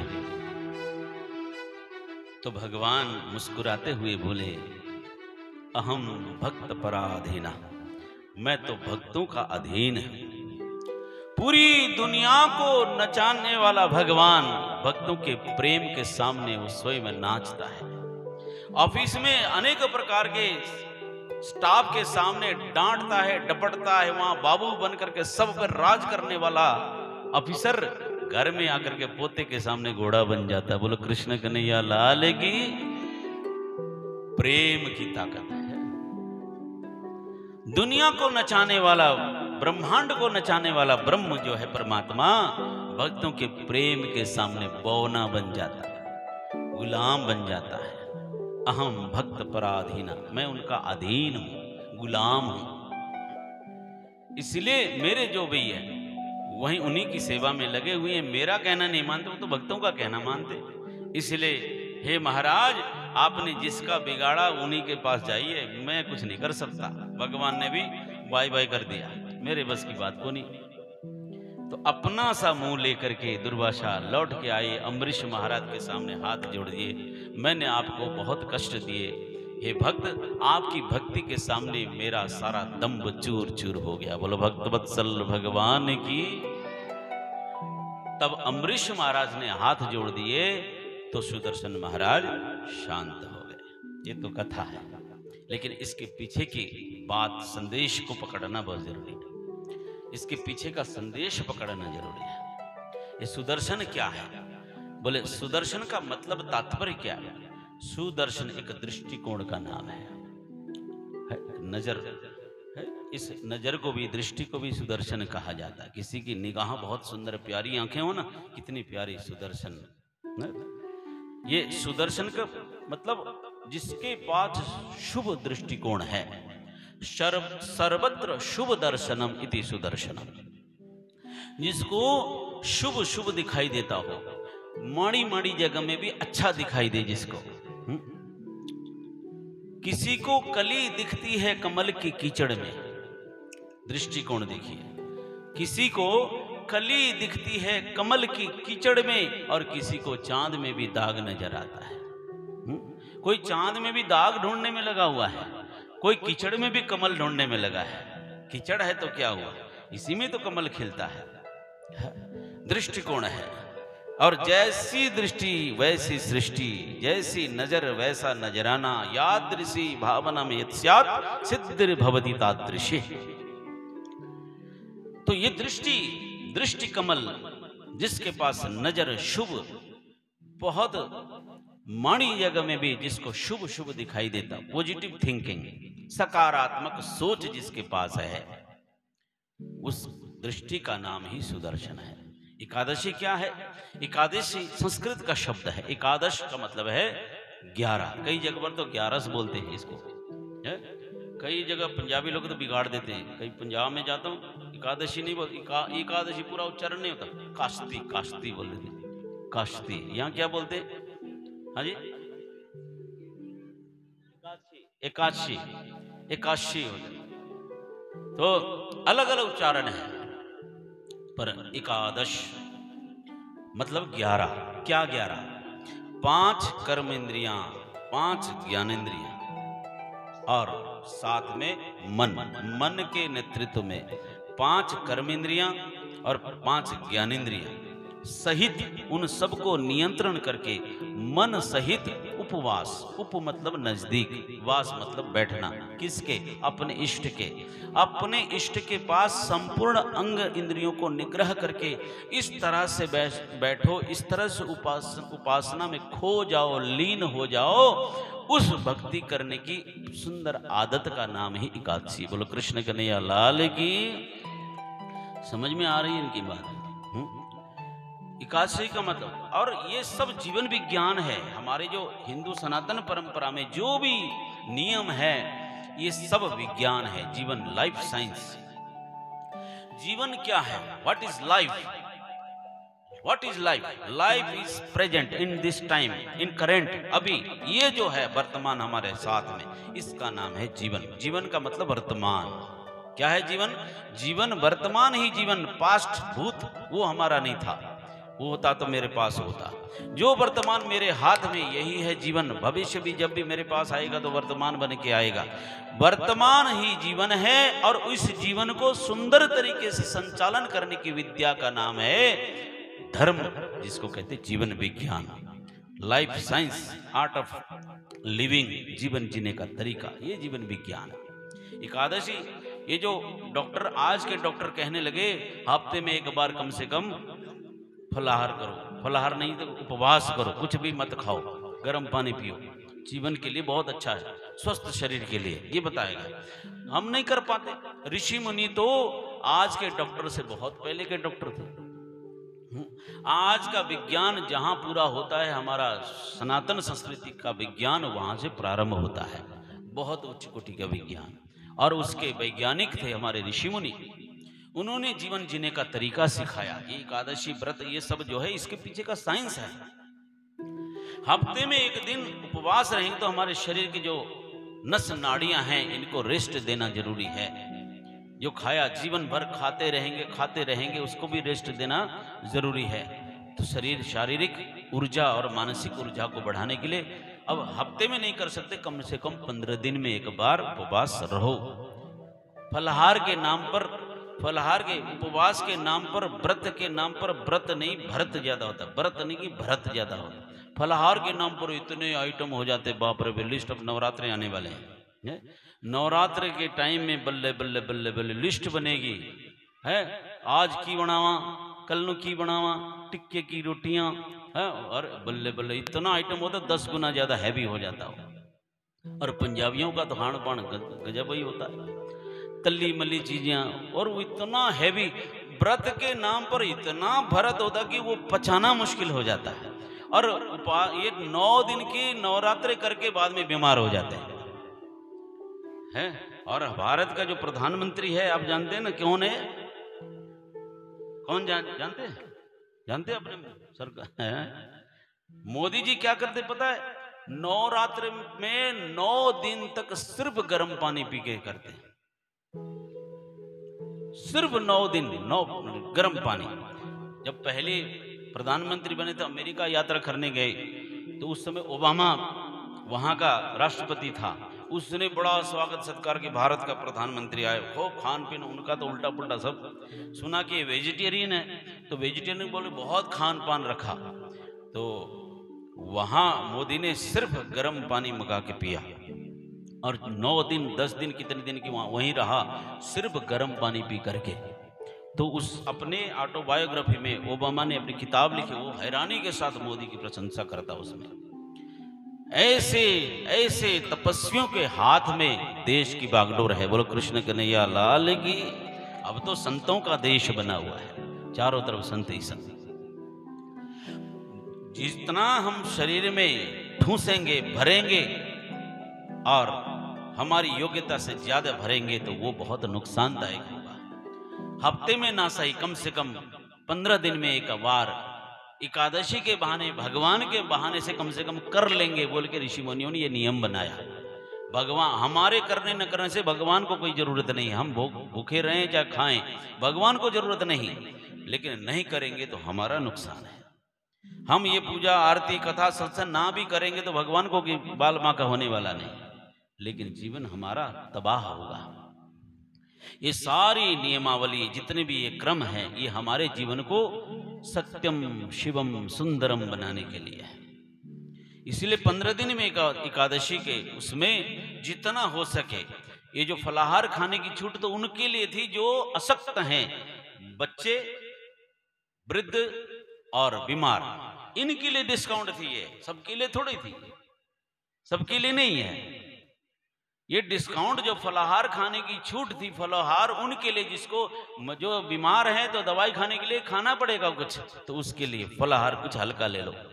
तो भगवान मुस्कुराते हुए बोले, अहम भक्त पराधीना, मैं तो भक्तों का अधीन है। पूरी दुनिया को नचाने वाला भगवान भक्तों के प्रेम के सामने वो स्वयं नाचता है। ऑफिस में अनेक प्रकार के स्टाफ के सामने डांटता है, डपटता है, वहां बाबू बन करके सब पर राज करने वाला ऑफिसर घर में आकर के पोते के सामने घोड़ा बन जाता है। बोलो कृष्ण कन्हैया लाल की। प्रेम की ताकत है। दुनिया को नचाने वाला, ब्रह्मांड को नचाने वाला ब्रह्म जो है परमात्मा, भक्तों के प्रेम के सामने बौना बन जाता है, गुलाम बन जाता है। अहम भक्त पराधीना, मैं उनका अधीन हूं, गुलाम हूं। इसलिए मेरे जो भी है वहीं उन्हीं की सेवा में लगे हुए हैं। मेरा कहना नहीं मानते, वो तो भक्तों का कहना मानते। इसलिए हे महाराज, आपने जिसका बिगाड़ा उन्हीं के पास जाइए, मैं कुछ नहीं कर सकता। भगवान ने भी बाय बाय कर दिया, मेरे बस की बात को नहीं। तो अपना सा मुंह लेकर के दुर्वासा लौट के आए, अम्बरीश महाराज के सामने हाथ जोड़ दिए, मैंने आपको बहुत कष्ट दिए, हे भक्त, आपकी भक्ति के सामने मेरा सारा दम्भ चूर चूर हो गया। बोलो भक्त वत्सल भगवान की। तब अम्बरीश महाराज ने हाथ जोड़ दिए तो सुदर्शन महाराज शांत हो गए। ये तो कथा है, लेकिन इसके पीछे की बात, संदेश को पकड़ना बहुत जरूरी है। इसके पीछे का संदेश पकड़ना जरूरी है। ये सुदर्शन क्या है? बोले सुदर्शन का मतलब तात्पर्य क्या है? सुदर्शन एक दृष्टिकोण का नाम है, नजर है। इस नजर को भी, दृष्टि को भी सुदर्शन कहा जाता है। किसी की निगाह बहुत सुंदर, प्यारी आंखें हो ना, कितनी प्यारी सुदर्शन। ये सुदर्शन का मतलब जिसके पास शुभ दृष्टिकोण है। सर्वत्र शुभ दर्शनम इति सुदर्शनम, जिसको शुभ शुभ दिखाई देता हो, माड़ी माड़ी जगह में भी अच्छा दिखाई दे जिसको। किसी को कली दिखती है कमल की कीचड़ में, दृष्टिकोण देखिए। किसी को कली दिखती है कमल की कीचड़ में, और किसी को चांद में भी दाग नजर आता है। कोई चांद में भी दाग ढूंढने में लगा हुआ है, कोई कीचड़ में भी कमल ढूंढने में लगा है। कीचड़ है तो क्या हुआ, इसी में तो कमल खिलता है। दृष्टिकोण है। और जैसी दृष्टि वैसी सृष्टि, जैसी नजर वैसा नजराना, यादृशी भावना में यत्स्यात् सिद्धिर् भवति तादृशी। तो ये दृष्टि कमल, जिसके पास नजर शुभ, बहुत माड़ी जगह में भी जिसको शुभ शुभ दिखाई देता, पॉजिटिव थिंकिंग, सकारात्मक सोच जिसके पास है, उस दृष्टि का नाम ही सुदर्शन है। एकादशी क्या है? एकादशी संस्कृत का शब्द है। एकादश का मतलब है 11। कई जगह पर तो 11 बोलते हैं इसको, है? कई जगह पंजाबी लोग तो बिगाड़ देते हैं। कई पंजाब में जाता हूँ, एकादशी नहीं बोल, एकादशी पूरा उच्चारण नहीं होता, काश्ती काश्ती बोल देते, काश्ती। यहाँ क्या बोलते हैं? हाँ जी, एकादशी, एकादशी होता। तो अलग अलग उच्चारण है, पर एकादश मतलब 11। क्या 11? 5 कर्म इंद्रियां, 5 ज्ञानेंद्रियां और साथ में मन के नेतृत्व में 5 कर्मेंद्रियां और 5 ज्ञानेंद्रियां सहित उन सबको नियंत्रण करके मन सहित उपवास, उप मतलब नजदीक, वास मतलब बैठना, किसके? अपने इष्ट के। अपने इष्ट के पास संपूर्ण अंग इंद्रियों को निग्रह करके इस तरह से बैठो, इस तरह से उपासना में खो जाओ, लीन हो जाओ। उस भक्ति करने की सुंदर आदत का नाम ही एकादशी। बोलो कृष्ण कन्हैया लाल की। समझ में आ रही है इनकी बात? एकादशी का मतलब, और ये सब जीवन विज्ञान है। हमारे जो हिंदू सनातन परंपरा में जो भी नियम है, ये सब विज्ञान है। जीवन, लाइफ साइंस। जीवन क्या है? What is life? What is life? Life is present in this time, in current. अभी ये जो है वर्तमान हमारे साथ में, इसका नाम है जीवन। जीवन का मतलब वर्तमान। क्या है जीवन? जीवन वर्तमान ही जीवन। पास्ट भूत वो हमारा नहीं था, वो होता तो मेरे पास होता। जो वर्तमान मेरे हाथ में, यही है जीवन। भविष्य भी जब भी मेरे पास आएगा तो वर्तमान बन के आएगा। वर्तमान ही जीवन है, और उस जीवन को सुंदर तरीके से संचालन करने की विद्या का नाम है धर्म, जिसको कहते हैं जीवन विज्ञान, life science, art of living, जीवन जीने का तरीका, ये जीवन विज्ञान। एकादशी, ये जो डॉक्टर, आज के डॉक्टर कहने लगे हफ्ते में एक बार कम से कम फलाहार करो, फलाहार नहीं तो उपवास करो, कुछ भी मत खाओ, गर्म पानी पियो, जीवन के लिए बहुत अच्छा है, स्वस्थ शरीर के लिए, ये बताएगा। हम नहीं कर पाते। ऋषि मुनि तो आज के डॉक्टर से बहुत पहले के डॉक्टर थे। आज का विज्ञान जहां पूरा होता है, हमारा सनातन संस्कृति का विज्ञान वहां से प्रारंभ होता है। बहुत उच्च कोटि का विज्ञान, और उसके वैज्ञानिक थे हमारे ऋषि मुनि। उन्होंने जीवन जीने का तरीका सिखाया। ये एकादशी व्रत, ये सब जो है, इसके पीछे का साइंस है। हफ्ते में एक दिन उपवास रहेंगे तो हमारे शरीर की जो नस नाड़ियां हैं, इनको रेस्ट देना जरूरी है। जो खाया, जीवन भर खाते रहेंगे, उसको भी रेस्ट देना जरूरी है। तो शरीर, शारीरिक ऊर्जा और मानसिक ऊर्जा को बढ़ाने के लिए अब हफ्ते में नहीं कर सकते, कम से कम 15 दिन में एक बार उपवास रहो। फलाहार के नाम पर, फलाहार के उपवास के नाम पर, व्रत के नाम पर, व्रत नहीं भरत ज्यादा होता, व्रत नहीं कि भरत ज्यादा होता। फलाहार के नाम पर इतने आइटम हो जाते, बाप रे। लिस्ट ऑफ नवरात्रे आने वाले हैं, नवरात्र के टाइम में बल्ले बल्ले बल्ले बल्ले लिस्ट बनेगी है। आज की बनावा, कल नु की बनावा, टिक्के की रोटियां है, और बल्ले बल्ले इतना आइटम होता, 10 गुना ज्यादा हैवी हो जाता हो। और पंजाबियों का तो खान पान गजब ही होता है, तली मली चीजें, और वो इतना हैवी। व्रत के नाम पर इतना भरत होता कि वो पचाना मुश्किल हो जाता है। और ये 9 दिन की नवरात्रि करके बाद में बीमार हो जाते हैं। और भारत का जो प्रधानमंत्री है, आप जानते हैं ना कौन है? कौन जानते हैं? जानते हैं अपने सरकार? मोदी जी क्या करते पता है? नवरात्र में 9 दिन तक सिर्फ गर्म पानी पी के करते हैं। सिर्फ 9 दिन 9 गर्म पानी। जब पहले प्रधानमंत्री बने थे, अमेरिका यात्रा करने गए, तो उस समय ओबामा वहां का राष्ट्रपति था। उसने बड़ा स्वागत सत्कार के भारत का प्रधानमंत्री आए, खूब खान पीन। उनका तो उल्टा पुल्टा सब सुना कि वेजिटेरियन है, तो वेजिटेरियन बोले बहुत खान पान रखा। तो वहां मोदी ने सिर्फ गर्म पानी मंगा के पिया, और 9 दिन 10 दिन कितने दिन की वहीं रहा, सिर्फ गर्म पानी पी करके। तो उस अपने ऑटोबायोग्राफी में ओबामा ने अपनी किताब लिखी, वो हैरानी के साथ मोदी की प्रशंसा करता उसमें। ऐसे ऐसे तपस्वियों के हाथ में देश की बागडोर है। बोलो कृष्ण कन्हैया लाल की। अब तो संतों का देश बना हुआ है, चारों तरफ संत ही संत। जितना हम शरीर में ठूसेंगे भरेंगे और हमारी योग्यता से ज्यादा भरेंगे तो वो बहुत नुकसानदायक होगा। हफ्ते में ना सही कम से कम 15 दिन में एक बार एकादशी के बहाने, भगवान के बहाने से कम कर लेंगे बोल के ऋषि मुनियों ने ये नियम बनाया। भगवान हमारे करने न करने से भगवान को कोई जरूरत नहीं, हम भूखे रहें चाहे खाएं, भगवान को जरूरत नहीं, लेकिन नहीं करेंगे तो हमारा नुकसान है। हम ये पूजा आरती कथा सत्संग ना भी करेंगे तो भगवान को बाल माँ का होने वाला नहीं, लेकिन जीवन हमारा तबाह होगा। ये सारी नियमावली जितने भी ये क्रम है ये हमारे जीवन को सत्यम शिवम सुंदरम बनाने के लिए है। इसलिए 15 दिन में एकादशी के उसमें जितना हो सके ये जो फलाहार खाने की छूट तो उनके लिए थी जो अशक्त हैं, बच्चे, वृद्ध और बीमार, इनके लिए डिस्काउंट थी। ये सबके लिए थोड़ी थी, सबके लिए नहीं है ये डिस्काउंट। जो फलाहार खाने की छूट थी, फलाहार उनके लिए जिसको जो बीमार है तो दवाई खाने के लिए खाना पड़ेगा कुछ, तो उसके लिए फलाहार कुछ हल्का ले लो।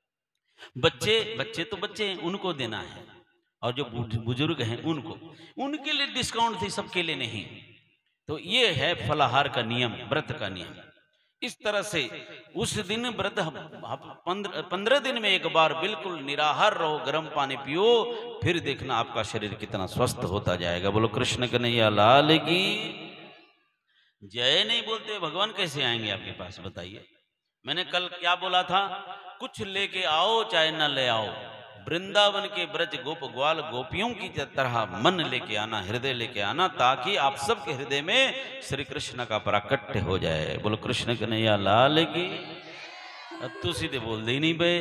बच्चे तो बच्चे हैं उनको देना है, और जो बुजुर्ग हैं उनके लिए डिस्काउंट थी, सबके लिए नहीं। तो ये है फलाहार का नियम, व्रत का नियम। इस तरह से उस दिन व्रत 15 दिन में एक बार बिल्कुल निराहार रहो, गर्म पानी पियो, फिर देखना आपका शरीर कितना स्वस्थ होता जाएगा। बोलो कृष्ण कन्हैया लाल की जय। नहीं बोलते भगवान कैसे आएंगे आपके पास बताइए। मैंने कल क्या बोला था, कुछ लेके आओ चाहे न ले आओ, वृंदावन के ब्रज गोप ग्वाल गोपियों की तरह मन लेके आना, हृदय लेके आना, ताकि आप सबके हृदय में श्री कृष्ण का प्राकट्य हो जाए। बोलो कृष्ण कन्हैया लाल की। अब तू सीधे बोल दे नहीं बे,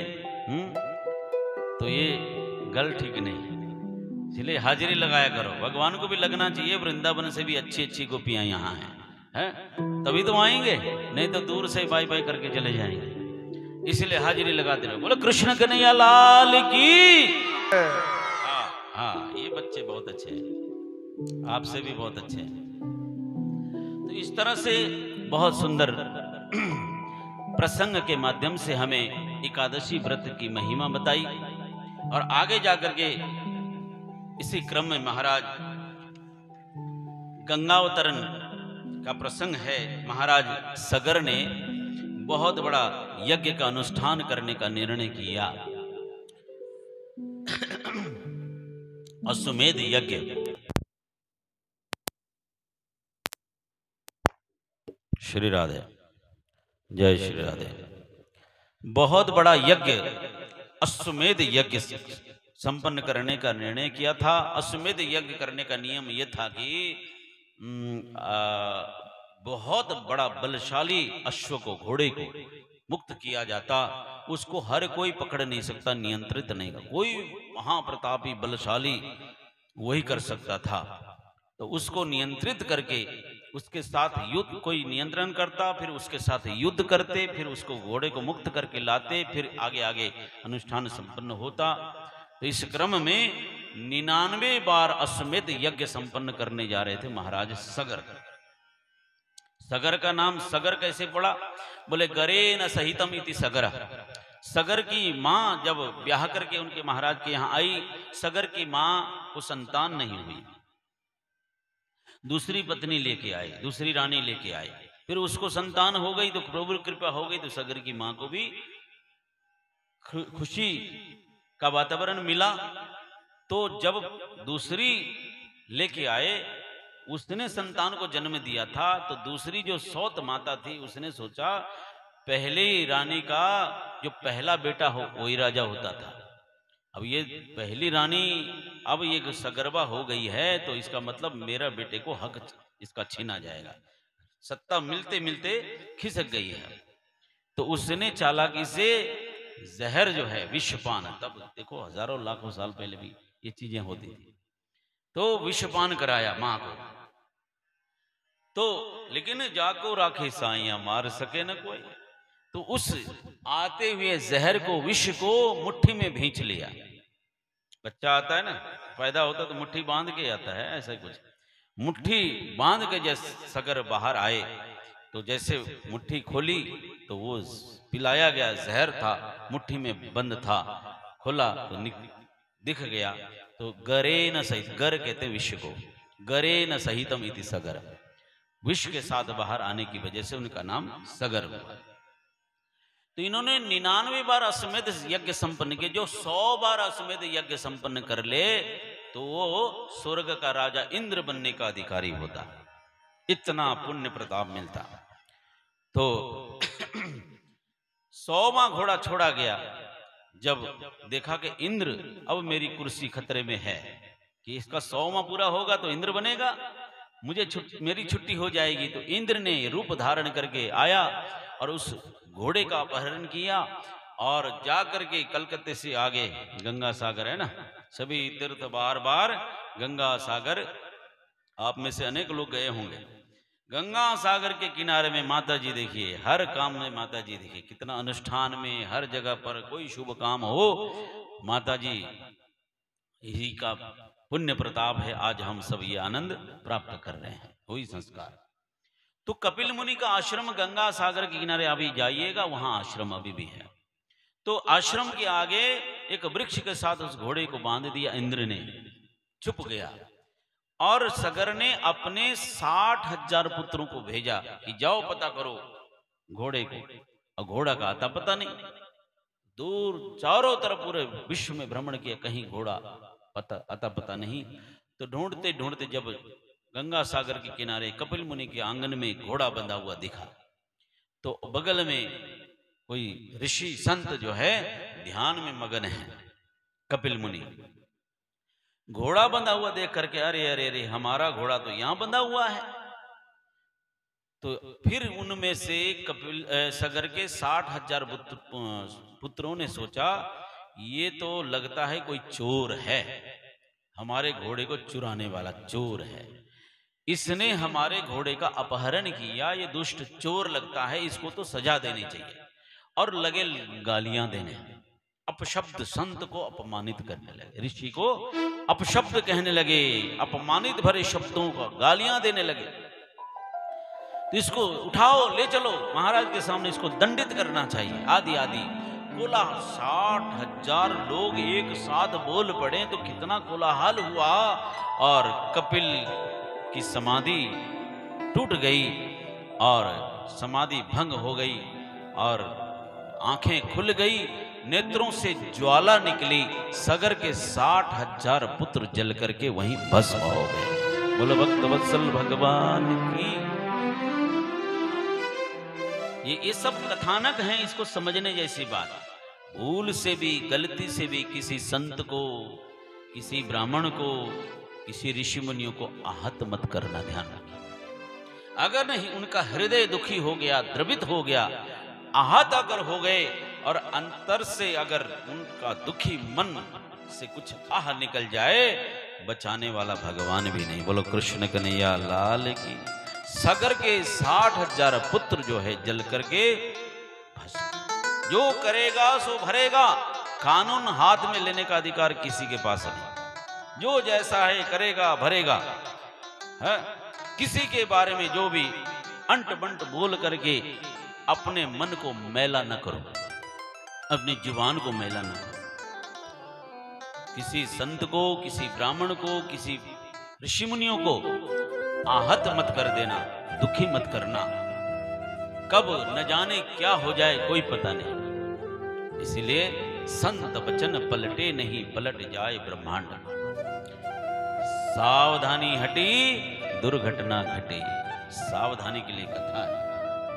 तो ये गल ठीक नहीं, इसलिए हाजिरी लगाया करो। भगवान को भी लगना चाहिए वृंदावन से भी अच्छी अच्छी गोपियां यहाँ हैं, तभी तो आएंगे, नहीं तो दूर से बाय बाय करके चले जाएंगे। इसलिए हाजिरी लगाते रहो। बोलो कृष्ण कन्हैया लाल की। हाँ, ये बच्चे बहुत अच्छे हैं, आपसे भी बहुत अच्छे हैं। तो इस तरह से बहुत सुंदर प्रसंग के माध्यम से हमें एकादशी व्रत की महिमा बताई, और आगे जाकर के इसी क्रम में महाराज गंगावतरण का प्रसंग है। महाराज सगर ने बहुत बड़ा यज्ञ का अनुष्ठान करने का निर्णय किया, अश्वमेध यज्ञ। श्री राधे, जय श्री राधे। बहुत बड़ा यज्ञ, अश्वमेध यज्ञ संपन्न करने का निर्णय किया था। अश्वमेध यज्ञ करने का नियम यह था कि बहुत बड़ा बलशाली अश्व को, घोड़े को मुक्त किया जाता। उसको हर कोई पकड़ नहीं सकता, नियंत्रित नहीं, कोई महाप्रतापी बलशाली वही कर सकता था। तो उसको नियंत्रित करके उसके साथ युद्ध, कोई नियंत्रण करता, फिर उसके साथ युद्ध करते, फिर उसको घोड़े को मुक्त करके लाते, फिर आगे आगे अनुष्ठान संपन्न होता। तो इस क्रम में 99 बार अश्वमेध यज्ञ संपन्न करने जा रहे थे महाराज सगर। सगर का नाम सगर कैसे पड़ा? बोले गरे न सहितम इति सगर। सगर की मां जब ब्याह करके उनके महाराज के यहां आई, सगर की मां को संतान नहीं हुई, दूसरी पत्नी लेके आए, दूसरी रानी लेके आए, फिर उसको संतान हो गई तो प्रभु कृपा हो गई, तो सगर की मां को भी खुशी का वातावरण मिला। तो जब दूसरी लेके आए, उसने संतान को जन्म दिया था, तो दूसरी जो सौत माता थी उसने सोचा पहली रानी का जो पहला बेटा हो वही राजा होता था। अब ये पहली रानी अब ये सगर्भा हो गई है, तो इसका मतलब मेरा बेटे को हक इसका छीना जाएगा, सत्ता मिलते मिलते खिसक गई है। तो उसने चालाकी से जहर जो है विषपान, तब देखो हजारों लाखों साल पहले भी ये चीजें होती थी, तो विषपान कराया मां को। तो लेकिन जाको राखे साइया मार सके न कोई, तो उस आते हुए जहर को, विष को मुट्ठी में भींच लिया। बच्चा आता है ना, पैदा होता तो मुट्ठी बांध के आता है, ऐसा कुछ मुट्ठी बांध के जैसे सगर बाहर आए, तो जैसे मुट्ठी खोली तो वो पिलाया गया जहर था, मुट्ठी में बंद था, खोला तो दिख गया। तो गरे न सहित, गर कहते विष को, गरे न सहितम इति सगर, विष के साथ बाहर आने की वजह से उनका नाम सगर हुआ। तो इन्होंने 99 बार अश्वमेध यज्ञ संपन्न किए। जो 100 बार अश्वमेध यज्ञ संपन्न कर ले तो वो स्वर्ग का राजा इंद्र बनने का अधिकारी होता, इतना पुण्य प्रताप मिलता। तो 100वां घोड़ा छोड़ा गया। जब देखा कि इंद्र अब मेरी कुर्सी खतरे में है, कि इसका 100वां पूरा होगा तो इंद्र बनेगा, मुझे मेरी छुट्टी हो जाएगी। तो इंद्र ने रूप धारण करके आया और उस घोड़े का अपहरण किया और जाकर के कलकत्ते से आगे, गंगा सागर है ना, सभी तीर्थ बार बार गंगा सागर, आप में से अनेक लोग गए होंगे। गंगा सागर के किनारे में माता जी देखिए, हर काम में माता जी देखिए, कितना अनुष्ठान में, हर जगह पर कोई शुभ काम हो माता जी, यही का पुण्य प्रताप है। आज हम सब ये आनंद प्राप्त कर रहे हैं, वही संस्कार। तो कपिल मुनि का आश्रम गंगा सागर के किनारे अभी जाइएगा, वहां आश्रम अभी भी है। तो आश्रम के आगे एक वृक्ष के साथ उस घोड़े को बांध दिया इंद्र ने, छुप गया। और सगर ने अपने 60,000 पुत्रों को भेजा कि जाओ पता करो घोड़े को। और घोड़ा का आता पता नहीं, दूर चारों तरफ पूरे विश्व में भ्रमण किया, कहीं घोड़ा आता पता नहीं। तो ढूंढते ढूंढते जब गंगा सागर के किनारे कपिल मुनि के आंगन में घोड़ा बंधा हुआ दिखा, तो बगल में कोई ऋषि संत जो है ध्यान में मगन है। कपिल मुनि घोड़ा बंधा हुआ देख करके, अरे अरे अरे, हमारा घोड़ा तो यहां बंधा हुआ है। तो फिर उनमें से कपिल सगर के 60,000 पुत्रों ने सोचा, ये तो लगता है कोई चोर है, हमारे घोड़े को चुराने वाला चोर है, इसने हमारे घोड़े का अपहरण किया, ये दुष्ट चोर लगता है, इसको तो सजा देनी चाहिए। और लगे गालियां देने, अपशब्द, संत को अपमानित करने लगे, ऋषि को अपशब्द कहने लगे, अपमानित भरे शब्दों का गालियां देने लगे। तो इसको उठाओ, ले चलो महाराज के सामने, इसको दंडित करना चाहिए, आदि आदि। बोला 60,000 लोग एक साथ बोल पड़े तो कितना कोलाहल हुआ। और कपिल की समाधि टूट गई और समाधि भंग हो गई और आंखें खुल गई, नेत्रों से ज्वाला निकली। सगर के 60,000 पुत्र जल करके वहीं भस्म हो गए। बोलो भक्त वत्सल भगवान की। ये सब कथानक हैं, इसको समझने जैसी बात। भूल से भी, गलती से भी किसी संत को, किसी ब्राह्मण को, किसी ऋषि मुनियों को आहत मत करना, ध्यान रखिए। अगर नहीं उनका हृदय दुखी हो गया, द्रवित हो गया, आहत अगर हो गए और अंतर से अगर उनका दुखी मन से कुछ आह निकल जाए, बचाने वाला भगवान भी नहीं। बोलो कृष्ण कन्हैया लाल की। सगर के 60,000 पुत्र जो है जल करके भस्म। जो करेगा सो भरेगा, कानून हाथ में लेने का अधिकार किसी के पास नहीं। जो जैसा है करेगा भरेगा, है? किसी के बारे में जो भी अंट बंट बोल करके अपने मन को मैला न करो, अपनी जुबान को मैला न करो। किसी संत को, किसी ब्राह्मण को, किसी ऋषि मुनियों को आहत मत कर देना, दुखी मत करना। कब न जाने क्या हो जाए कोई पता नहीं। इसलिए संत वचन पलटे नहीं, पलट जाए ब्रह्मांड। सावधानी हटी दुर्घटना घटी, सावधानी के लिए कथा है।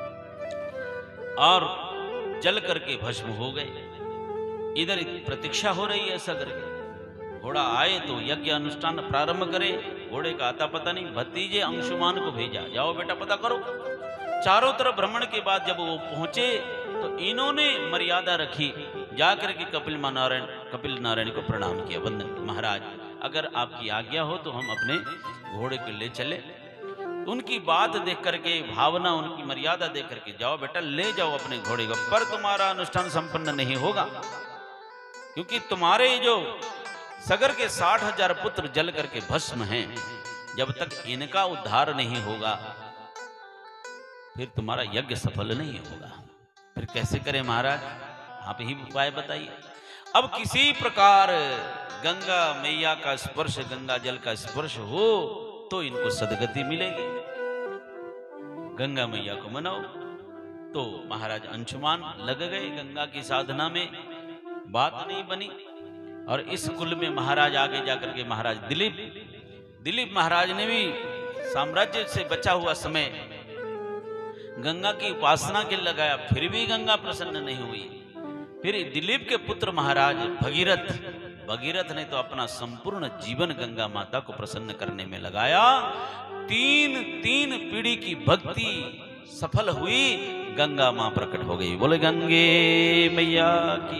और जल करके भस्म हो गए। इधर प्रतीक्षा हो रही है सगर की, घोड़ा आए तो यज्ञ अनुष्ठान प्रारंभ करे। घोड़े का आता पता नहीं, भतीजे अंशुमान को भेजा, जाओ बेटा पता करो। चारों तरफ भ्रमण के बाद जब वो पहुंचे तो इन्होंने मर्यादा रखी, जाकर के कपिल नारायण को प्रणाम किया, वंदन, महाराज अगर आपकी आज्ञा हो तो हम अपने घोड़े को ले चले। उनकी बात देख करके, भावना, उनकी मर्यादा देख करके, जाओ बेटा ले जाओ अपने घोड़े को, पर तुम्हारा अनुष्ठान संपन्न नहीं होगा, क्योंकि तुम्हारे जो सगर के 60,000 पुत्र जल करके भस्म हैं, जब तक इनका उद्धार नहीं होगा फिर तुम्हारा यज्ञ सफल नहीं होगा। फिर कैसे करें महाराज, आप ही उपाय बताइए। अब किसी प्रकार गंगा मैया का स्पर्श, गंगा जल का स्पर्श हो तो इनको सदगति मिलेगी। गंगा मैया को मनाओ। तो महाराज अंशुमान लग गए गंगा की साधना में, बात नहीं बनी। और इस कुल में महाराज आगे जाकर के महाराज दिलीप महाराज ने भी साम्राज्य से बचा हुआ समय गंगा की उपासना के लगाया, फिर भी गंगा प्रसन्न नहीं हुई। फिर दिलीप के पुत्र महाराज भगीरथ ने तो अपना संपूर्ण जीवन गंगा माता को प्रसन्न करने में लगाया। तीन पीढ़ी की भक्ति सफल हुई, गंगा मां प्रकट हो गई। बोले गंगे मैया की।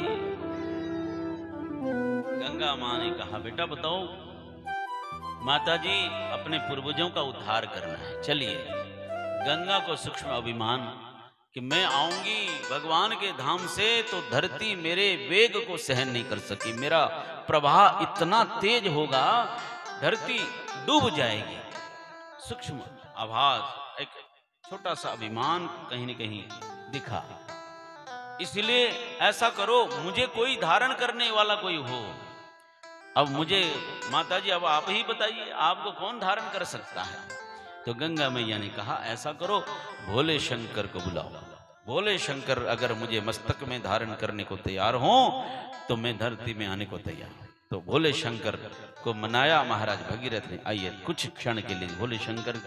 गंगा मां ने कहा बेटा बताओ, माता जी अपने पूर्वजों का उद्धार करना है, चलिए। गंगा को सूक्ष्म अभिमान कि मैं आऊंगी भगवान के धाम से तो धरती मेरे वेग को सहन नहीं कर सकी, मेरा प्रवाह इतना तेज होगा धरती डूब जाएगी। सूक्ष्म आभास, एक छोटा सा अभिमान कहीं न कहीं दिखा। इसलिए ऐसा करो, मुझे कोई धारण करने वाला कोई हो। अब मुझे माता जी अब आप ही बताइए, आपको कौन धारण कर सकता है? तो गंगा मैया ने कहा ऐसा करो, भोले शंकर को बुलाओ। भोले शंकर अगर मुझे मस्तक में धारण करने को तैयार हो तो मैं धरती में आने को तैयार हूं। तो भोले शंकर को मनाया महाराज भगीरथ ने। आइए कुछ क्षण के लिए भोले शंकर,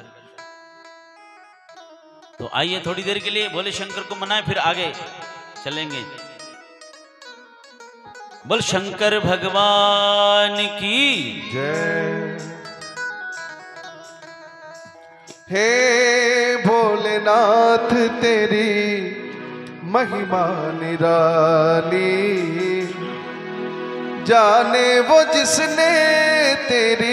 तो आइए थोड़ी देर के लिए भोले शंकर को मनाए, फिर आगे चलेंगे। बोल शंकर भगवान की जय। हे भोलेनाथ तेरी महिमा निराली, जाने वो जिसने तेरी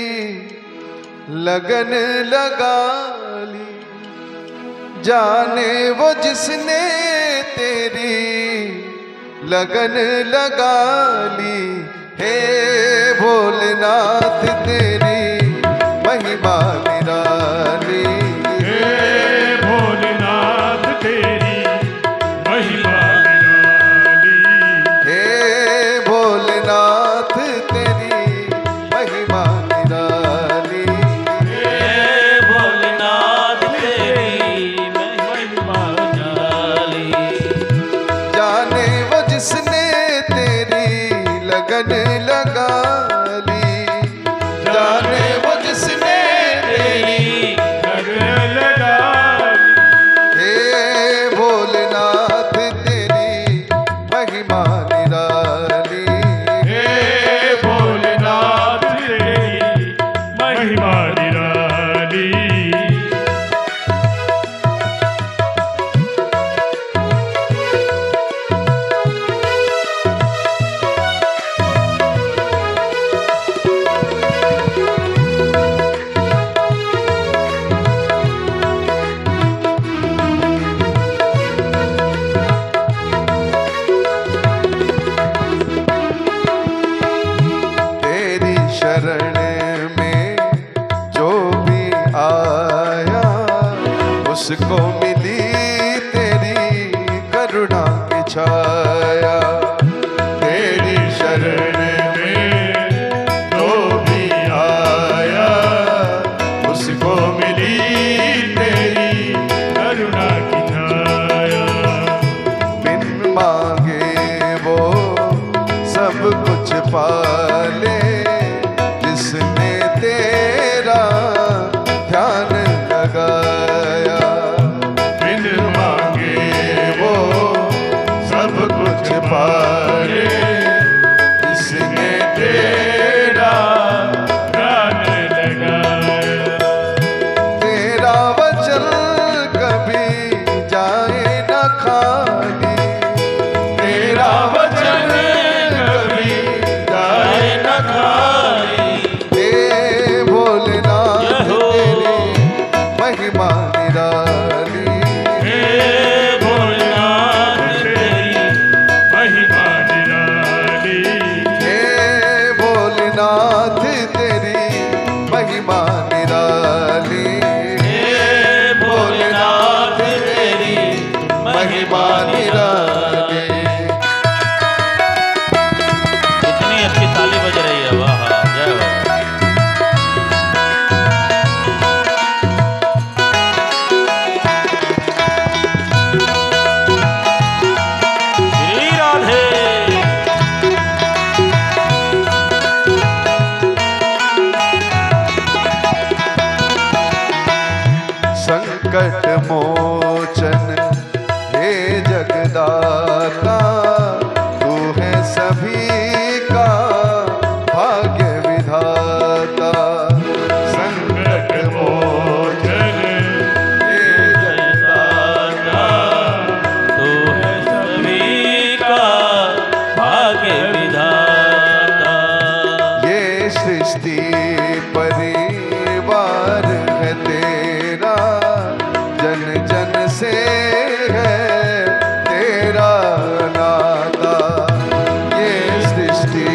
लगन लगा ली, जाने वो जिसने तेरी लगन लगा ली। हे भोलेनाथ तेरी महिमा निराली, हे भोलेनाथ तेरी महिमा निराली, हे भोलेनाथ तेरी महिमा निराली, हे भोलेनाथ तेरी महिमा निराली, जाने वो जिसने तेरी लगन लगा ली, जाने वो जिसने तेरी लगन लगा ली। हे भोलेनाथ तेरी महिमा निराली, हे भोलेनाथ तेरी महिमा निराली, तेरी शरण में जो भी आया उसको मिली तेरी करुणा की छाया। तेरी शरण में जो भी आया उसको मिली तेरी करुणा की छाया। बिन मांगे वो सब कुछ पाले, जिसने तेरा ध्यान लगाया। परिवार है तेरा, जन जन से है तेरा नाता। ये सृष्टि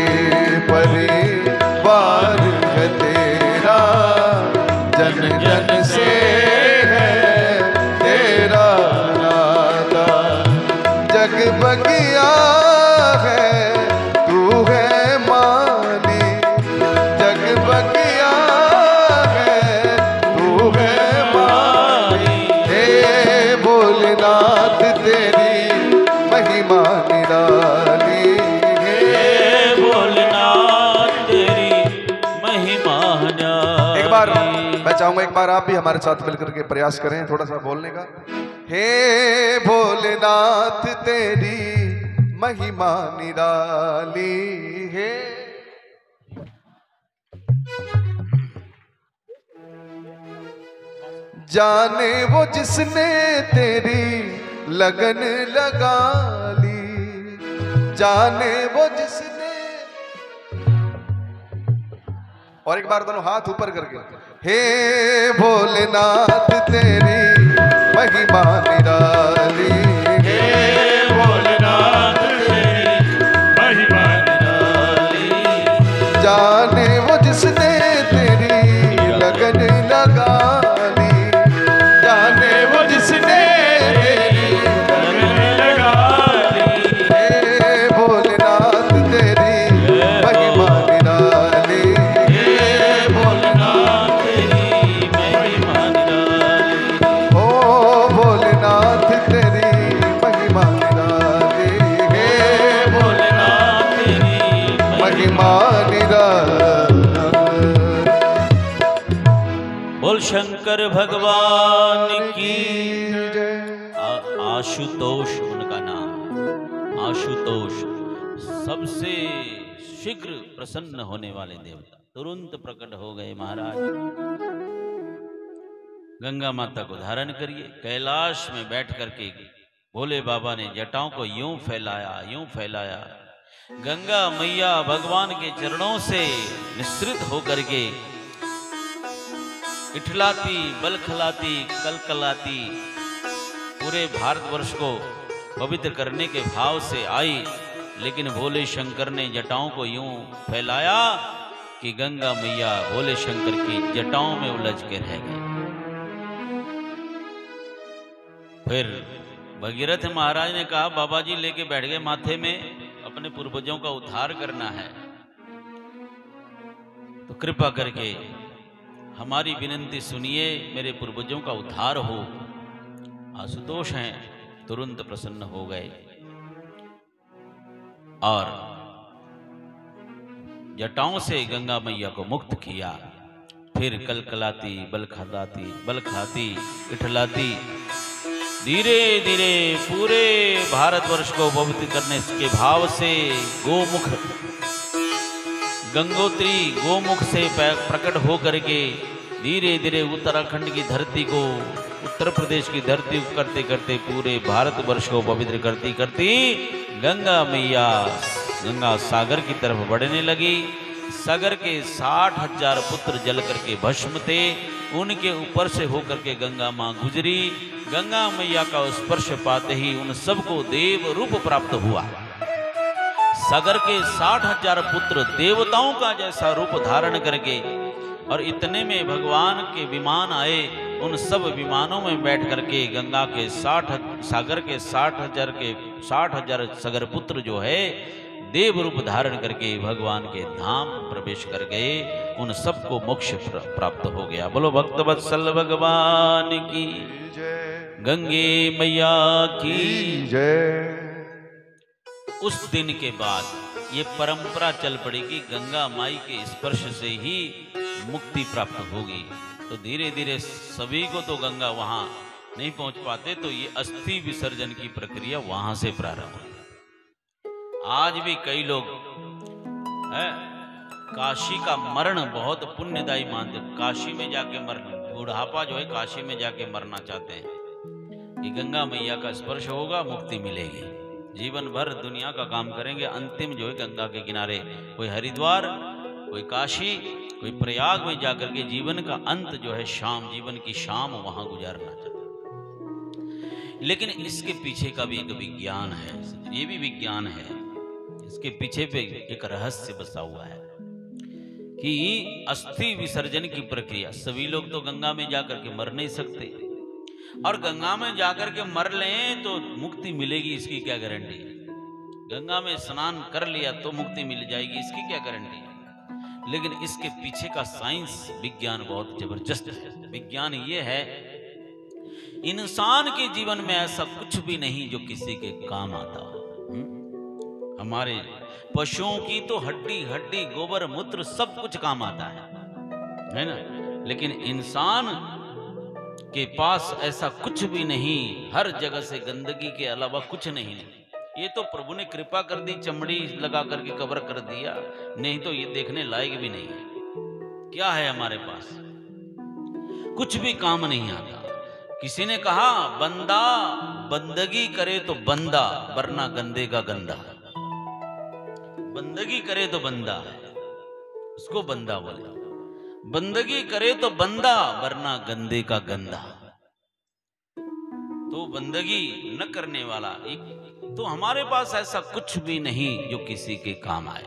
परिवार है तेरा, जन जन से है तेरा नाता। जग बगिया है तू है माली, जग बगिया है तू है माली। हे भोलेनाथ तेरी महिमा निराली, हे भोलेनाथ तेरी महिमा निराली। एक बार मैं चाहूंगा, एक बार आप भी हमारे साथ मिलकर के प्रयास करें थोड़ा सा बोलने का। हे भोलेनाथ तेरी महिमा निराली है। जाने वो जिसने तेरी लगन लगा ली, जाने वो जिसने। और एक बार दोनों हाथ ऊपर करके, हे भोलेनाथ तेरी महिमा निराली, हे भोलेनाथ तेरी महिमा निराली। जाने वो जिसने तेरी लगन लगा ली, जाने वो जिसने तेरी लगन लगा ली। हे भोलेनाथ तेरी महिमा निराली, हे भोलेनाथ तेरी महिमा निराली। ओ भोलेनाथ तेरी महिमा निराली, हे भोलेनाथ तेरी महिमा निराली। बोल शंकर भगवान की। जय। आशुतोष उनका नाम, आशुतोष सबसे शीघ्र प्रसन्न होने वाले देवता तुरंत प्रकट हो गए महाराज। गंगा माता को धारण करिए। कैलाश में बैठ करके भोले बाबा ने जटाओं को यूं फैलाया, यूं फैलाया। गंगा मैया भगवान के चरणों से निस्सृत होकर के इठलाती, बलखलाती, कलकलाती पूरे भारतवर्ष को पवित्र करने के भाव से आई। लेकिन भोले शंकर ने जटाओं को यूं फैलाया कि गंगा मैया भोले शंकर की जटाओं में उलझ के रह गई। फिर भगीरथ महाराज ने कहा, बाबा जी लेके बैठ गए माथे में, अपने पूर्वजों का उद्धार करना है, तो कृपा करके हमारी विनंती सुनिए, मेरे पूर्वजों का उद्धार हो। आशुतोष हैं तुरंत प्रसन्न हो गए और जटाओं से गंगा मैया को मुक्त किया। फिर कलकलाती, बलखाती, इठलाती धीरे धीरे पूरे भारतवर्ष को पवित्र करने के भाव से गोमुख, गंगोत्री गोमुख से प्रकट होकर के धीरे धीरे उत्तराखंड की धरती को, उत्तर प्रदेश की धरती को करते करते पूरे भारतवर्ष को पवित्र करती करती गंगा मैया गंगा सागर की तरफ बढ़ने लगी। सागर के 60,000 पुत्र जल करके भस्म थे, उनके ऊपर से होकर के गंगा माँ गुजरी। गंगा मैया का स्पर्श पाते ही उन सबको देव रूप प्राप्त हुआ। सागर के 60,000 पुत्र देवताओं का जैसा रूप धारण करके, और इतने में भगवान के विमान आए। उन सब विमानों में बैठ करके गंगा के 60,000 सागर पुत्र जो है देव रूप धारण करके भगवान के धाम प्रवेश कर गए। उन सबको मोक्ष प्राप्त हो गया। बोलो भक्तवत्सल भगवान की जय, गंगे मैया की जय। उस दिन के बाद ये परंपरा चल पड़ी कि गंगा माई के स्पर्श से ही मुक्ति प्राप्त होगी। तो धीरे धीरे सभी को तो गंगा वहां नहीं पहुंच पाते, तो ये अस्थि विसर्जन की प्रक्रिया वहां से प्रारंभ हुई। आज भी कई लोग काशी का मरण बहुत पुण्यदायी मानते, काशी में जाके मरना, बुढ़ापा जो है काशी में जाके मरना चाहते हैं कि गंगा मैया का स्पर्श होगा, मुक्ति मिलेगी। जीवन भर दुनिया का काम करेंगे, अंतिम जो है गंगा के किनारे, कोई हरिद्वार, कोई काशी, कोई प्रयाग में जाकर के जीवन का अंत जो है शाम, जीवन की शाम वहां गुजारना चाहता। लेकिन इसके पीछे का भी एक विज्ञान है, ये भी विज्ञान है, इसके पीछे पे एक रहस्य बसा हुआ है कि अस्थि विसर्जन की प्रक्रिया, सभी लोग तो गंगा में जाकर के मर नहीं सकते, और गंगा में जाकर के मर लें तो मुक्ति मिलेगी इसकी क्या गारंटी है? गंगा में स्नान कर लिया तो मुक्ति मिल जाएगी, इसकी क्या गारंटी है? लेकिन इसके पीछे का साइंस विज्ञान बहुत जबरदस्त है। विज्ञान ये है, इंसान के जीवन में ऐसा कुछ भी नहीं जो किसी के काम आता हो। हमारे पशुओं की तो हड्डी हड्डी, गोबर मूत्र सब कुछ काम आता है ना? लेकिन इंसान के पास ऐसा कुछ भी नहीं, हर जगह से गंदगी के अलावा कुछ नहीं। ये तो प्रभु ने कृपा कर दी, चमड़ी लगा करके कवर कर दिया, नहीं तो ये देखने लायक भी नहीं है। क्या है हमारे पास? कुछ भी काम नहीं आता। किसी ने कहा बंदा बंदगी करे तो बंदा, वरना गंदे का गंदा। बंदगी करे तो बंदा है, उसको बंदा बोले। बंदगी करे तो बंदा, वरना गंदे का गंदा। तो बंदगी न करने वाला एक, तो हमारे पास ऐसा कुछ भी नहीं जो किसी के काम आए।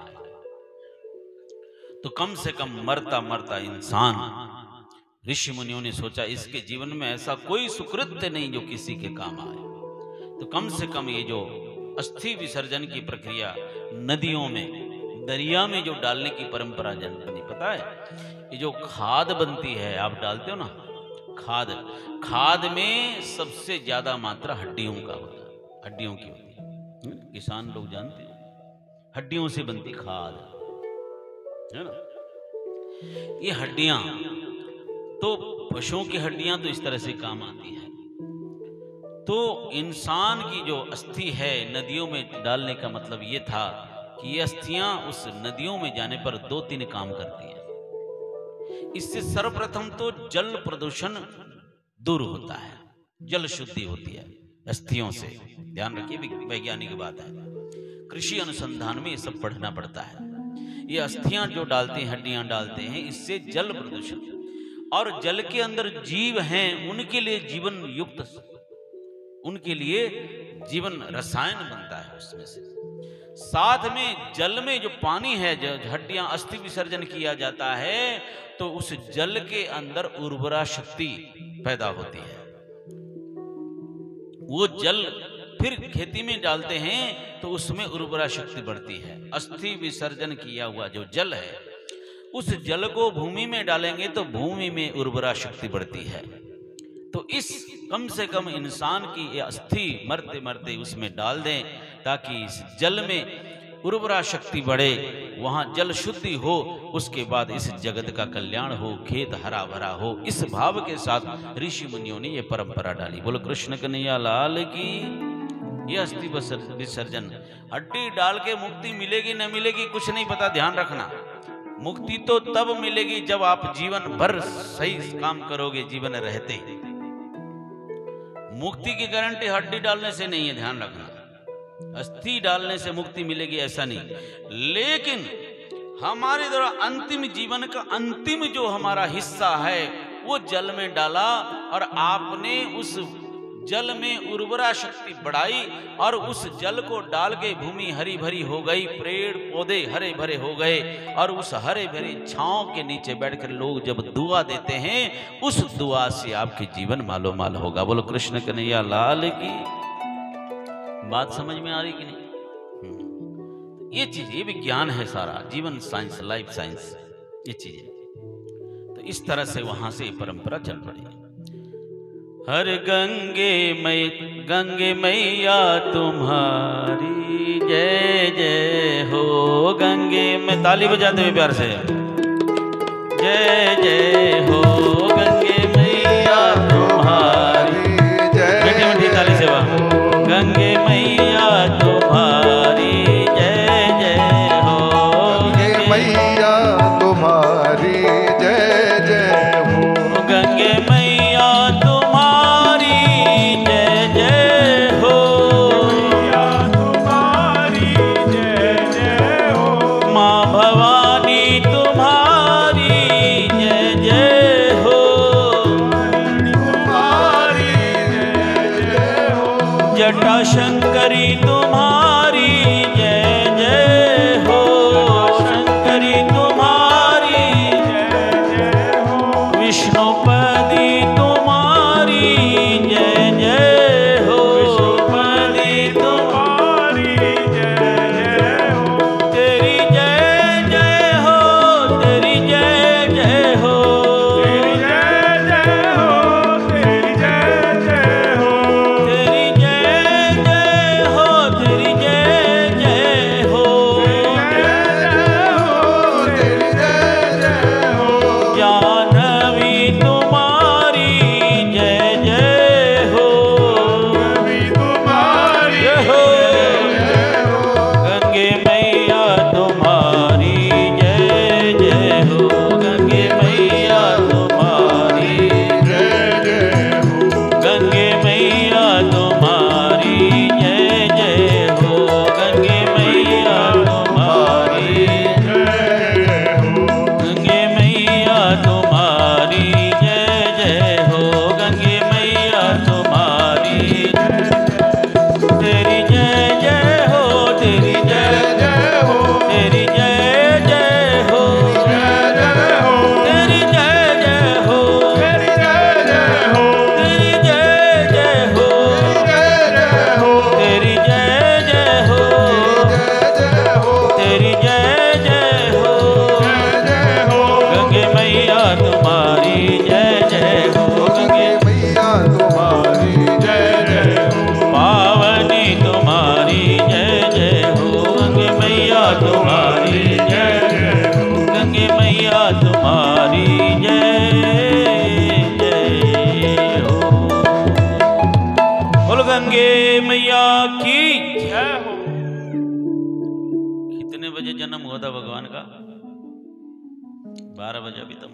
तो कम से कम मरता मरता इंसान, ऋषि मुनियों ने सोचा इसके जीवन में ऐसा कोई सुकृत्य नहीं जो किसी के काम आए। तो कम से कम ये जो अस्थि विसर्जन की प्रक्रिया, नदियों में, दरिया में जो डालने की परंपरा जनता नहीं पता है, ये जो खाद बनती है आप डालते हो ना, खाद, खाद में सबसे ज्यादा मात्रा हड्डियों का होता है, हड्डियों की होती है। किसान लोग जानते हैं हड्डियों से बनती खाद है ना। ये हड्डियां तो पशुओं की हड्डियां तो इस तरह से काम आती है। तो इंसान की जो अस्थि है नदियों में डालने का मतलब ये था कि ये अस्थियां उस नदियों में जाने पर 2-3 काम करती हैं। इससे सर्वप्रथम तो जल प्रदूषण दूर होता है, जल शुद्धि होती है अस्थियों से। ध्यान रखिए, वैज्ञानिक बात है, कृषि अनुसंधान में ये सब पढ़ना पड़ता है। ये अस्थियां जो डालते हैं, हड्डियां डालते हैं, इससे जल प्रदूषण, और जल के अंदर जीव हैं उनके लिए जीवन युक्त, उनके लिए जीवन रसायन बनता है उसमें से। साथ में जल में जो पानी है, जो हड्डियां अस्थि विसर्जन किया जाता है, तो उस जल के अंदर उर्वरा शक्ति पैदा होती है। वो जल फिर खेती में डालते हैं तो उसमें उर्वरा शक्ति बढ़ती है। अस्थि विसर्जन किया हुआ जो जल है, उस जल को भूमि में डालेंगे तो भूमि में उर्वरा शक्ति बढ़ती है। तो इस कम से कम इंसान की ये अस्थि मरते मरते उसमें डाल दें, ताकि इस जल में उर्वरा शक्ति बढ़े, वहां जल शुद्धि हो, उसके बाद इस जगत का कल्याण हो, खेत हरा भरा हो। इस भाव के साथ ऋषि मुनियों ने ये परंपरा डाली। बोलो कृष्ण कन्हैया लाल की। ये अस्थि विसर्जन, हड्डी डाल के मुक्ति मिलेगी न मिलेगी कुछ नहीं पता, ध्यान रखना। मुक्ति तो तब मिलेगी जब आप जीवन भर सही काम करोगे जीवन रहते। मुक्ति की गारंटी हड्डी डालने से नहीं है, ध्यान रखना। अस्थि डालने से मुक्ति मिलेगी ऐसा नहीं। लेकिन हमारे द्वारा अंतिम जीवन का अंतिम जो हमारा हिस्सा है वो जल में डाला, और आपने उस जल में उर्वरा शक्ति बढ़ाई, और उस जल को डाल के भूमि हरी भरी हो गई, पेड़ पौधे हरे भरे हो गए, और उस हरे भरे छांव के नीचे बैठकर लोग जब दुआ देते हैं, उस दुआ से आपके जीवन मालो माल होगा। बोलो कृष्ण कन्हैया लाल की। बात समझ में आ रही कि नहीं? ये चीज, ये विज्ञान है सारा, जीवन साइंस, लाइफ साइंस, ये चीज। तो इस तरह से वहां से परंपरा चल पड़ी। हर गंगे मैया तुम्हारी जय जय हो। गंगे में ताली बजाते हुए प्यार से जय जय हो। गंगे मैया तुम्हारी जय, मीठी मीठी ताली से वाह। गंगे मैया तुम्हारी जय जय हो। गंगे मैया तुम्हारी जय जय हो। गंगे मैया तुम्हारी जय जय हो। मैया तुम्हारी जय जय हो। माँ भवानी तुम्हारी शंकरी तुम्हारी जय जय हो, शंकरी तुम्हारी जय जय हो, विष्णुपदी तुम्हारी जय जय हो, विष्णुपदी तुम्हारी जय जय हो, तेरी जय जय हो, तेरी जय जय हो, तेरी जय जय हो, तेरी जय जय हो, तेरी जय जय हो, तेरी जय जय हो, तेरी जय जय हो, जानवी तुम्हारी जय जय हो, कवि तुम्हारी जय हो, जय हो, गंगे मैया तुम्हारी जय जय हो, गंगे मैया तुम्हारी जय जय हो, गंगे मैया तुम्हारी जय जय हो, गंगे मैया तुम्हारी गंगे मैया तुम्हारी जय जय हो, गंगे मैया तुम्हारी तेरी जय जय हो, तेरी जय जय हो, तेरी जय जय हो, जय जय हो, तेरी जय जय हो, तेरी जय जय हो, तेरी जय जय हो, जय जय हो, तेरी जय जय हो, जय जय हो, तेरी जय जय हो, जय जय हो, गंगे मैया तुम्हारी जय जय हो, गंगे मैया तुम्हारी जय जय हो, पावनी तुम्हारी जय जय हो, गंगे मैया तुम्हारी जय जय हो, गंगे मैया तुम्हारी जय जय हो। बोल गंगे मैया की जय हो। कितने बजे जन्म हुआ था भगवान का? 12 बजे। अभी तो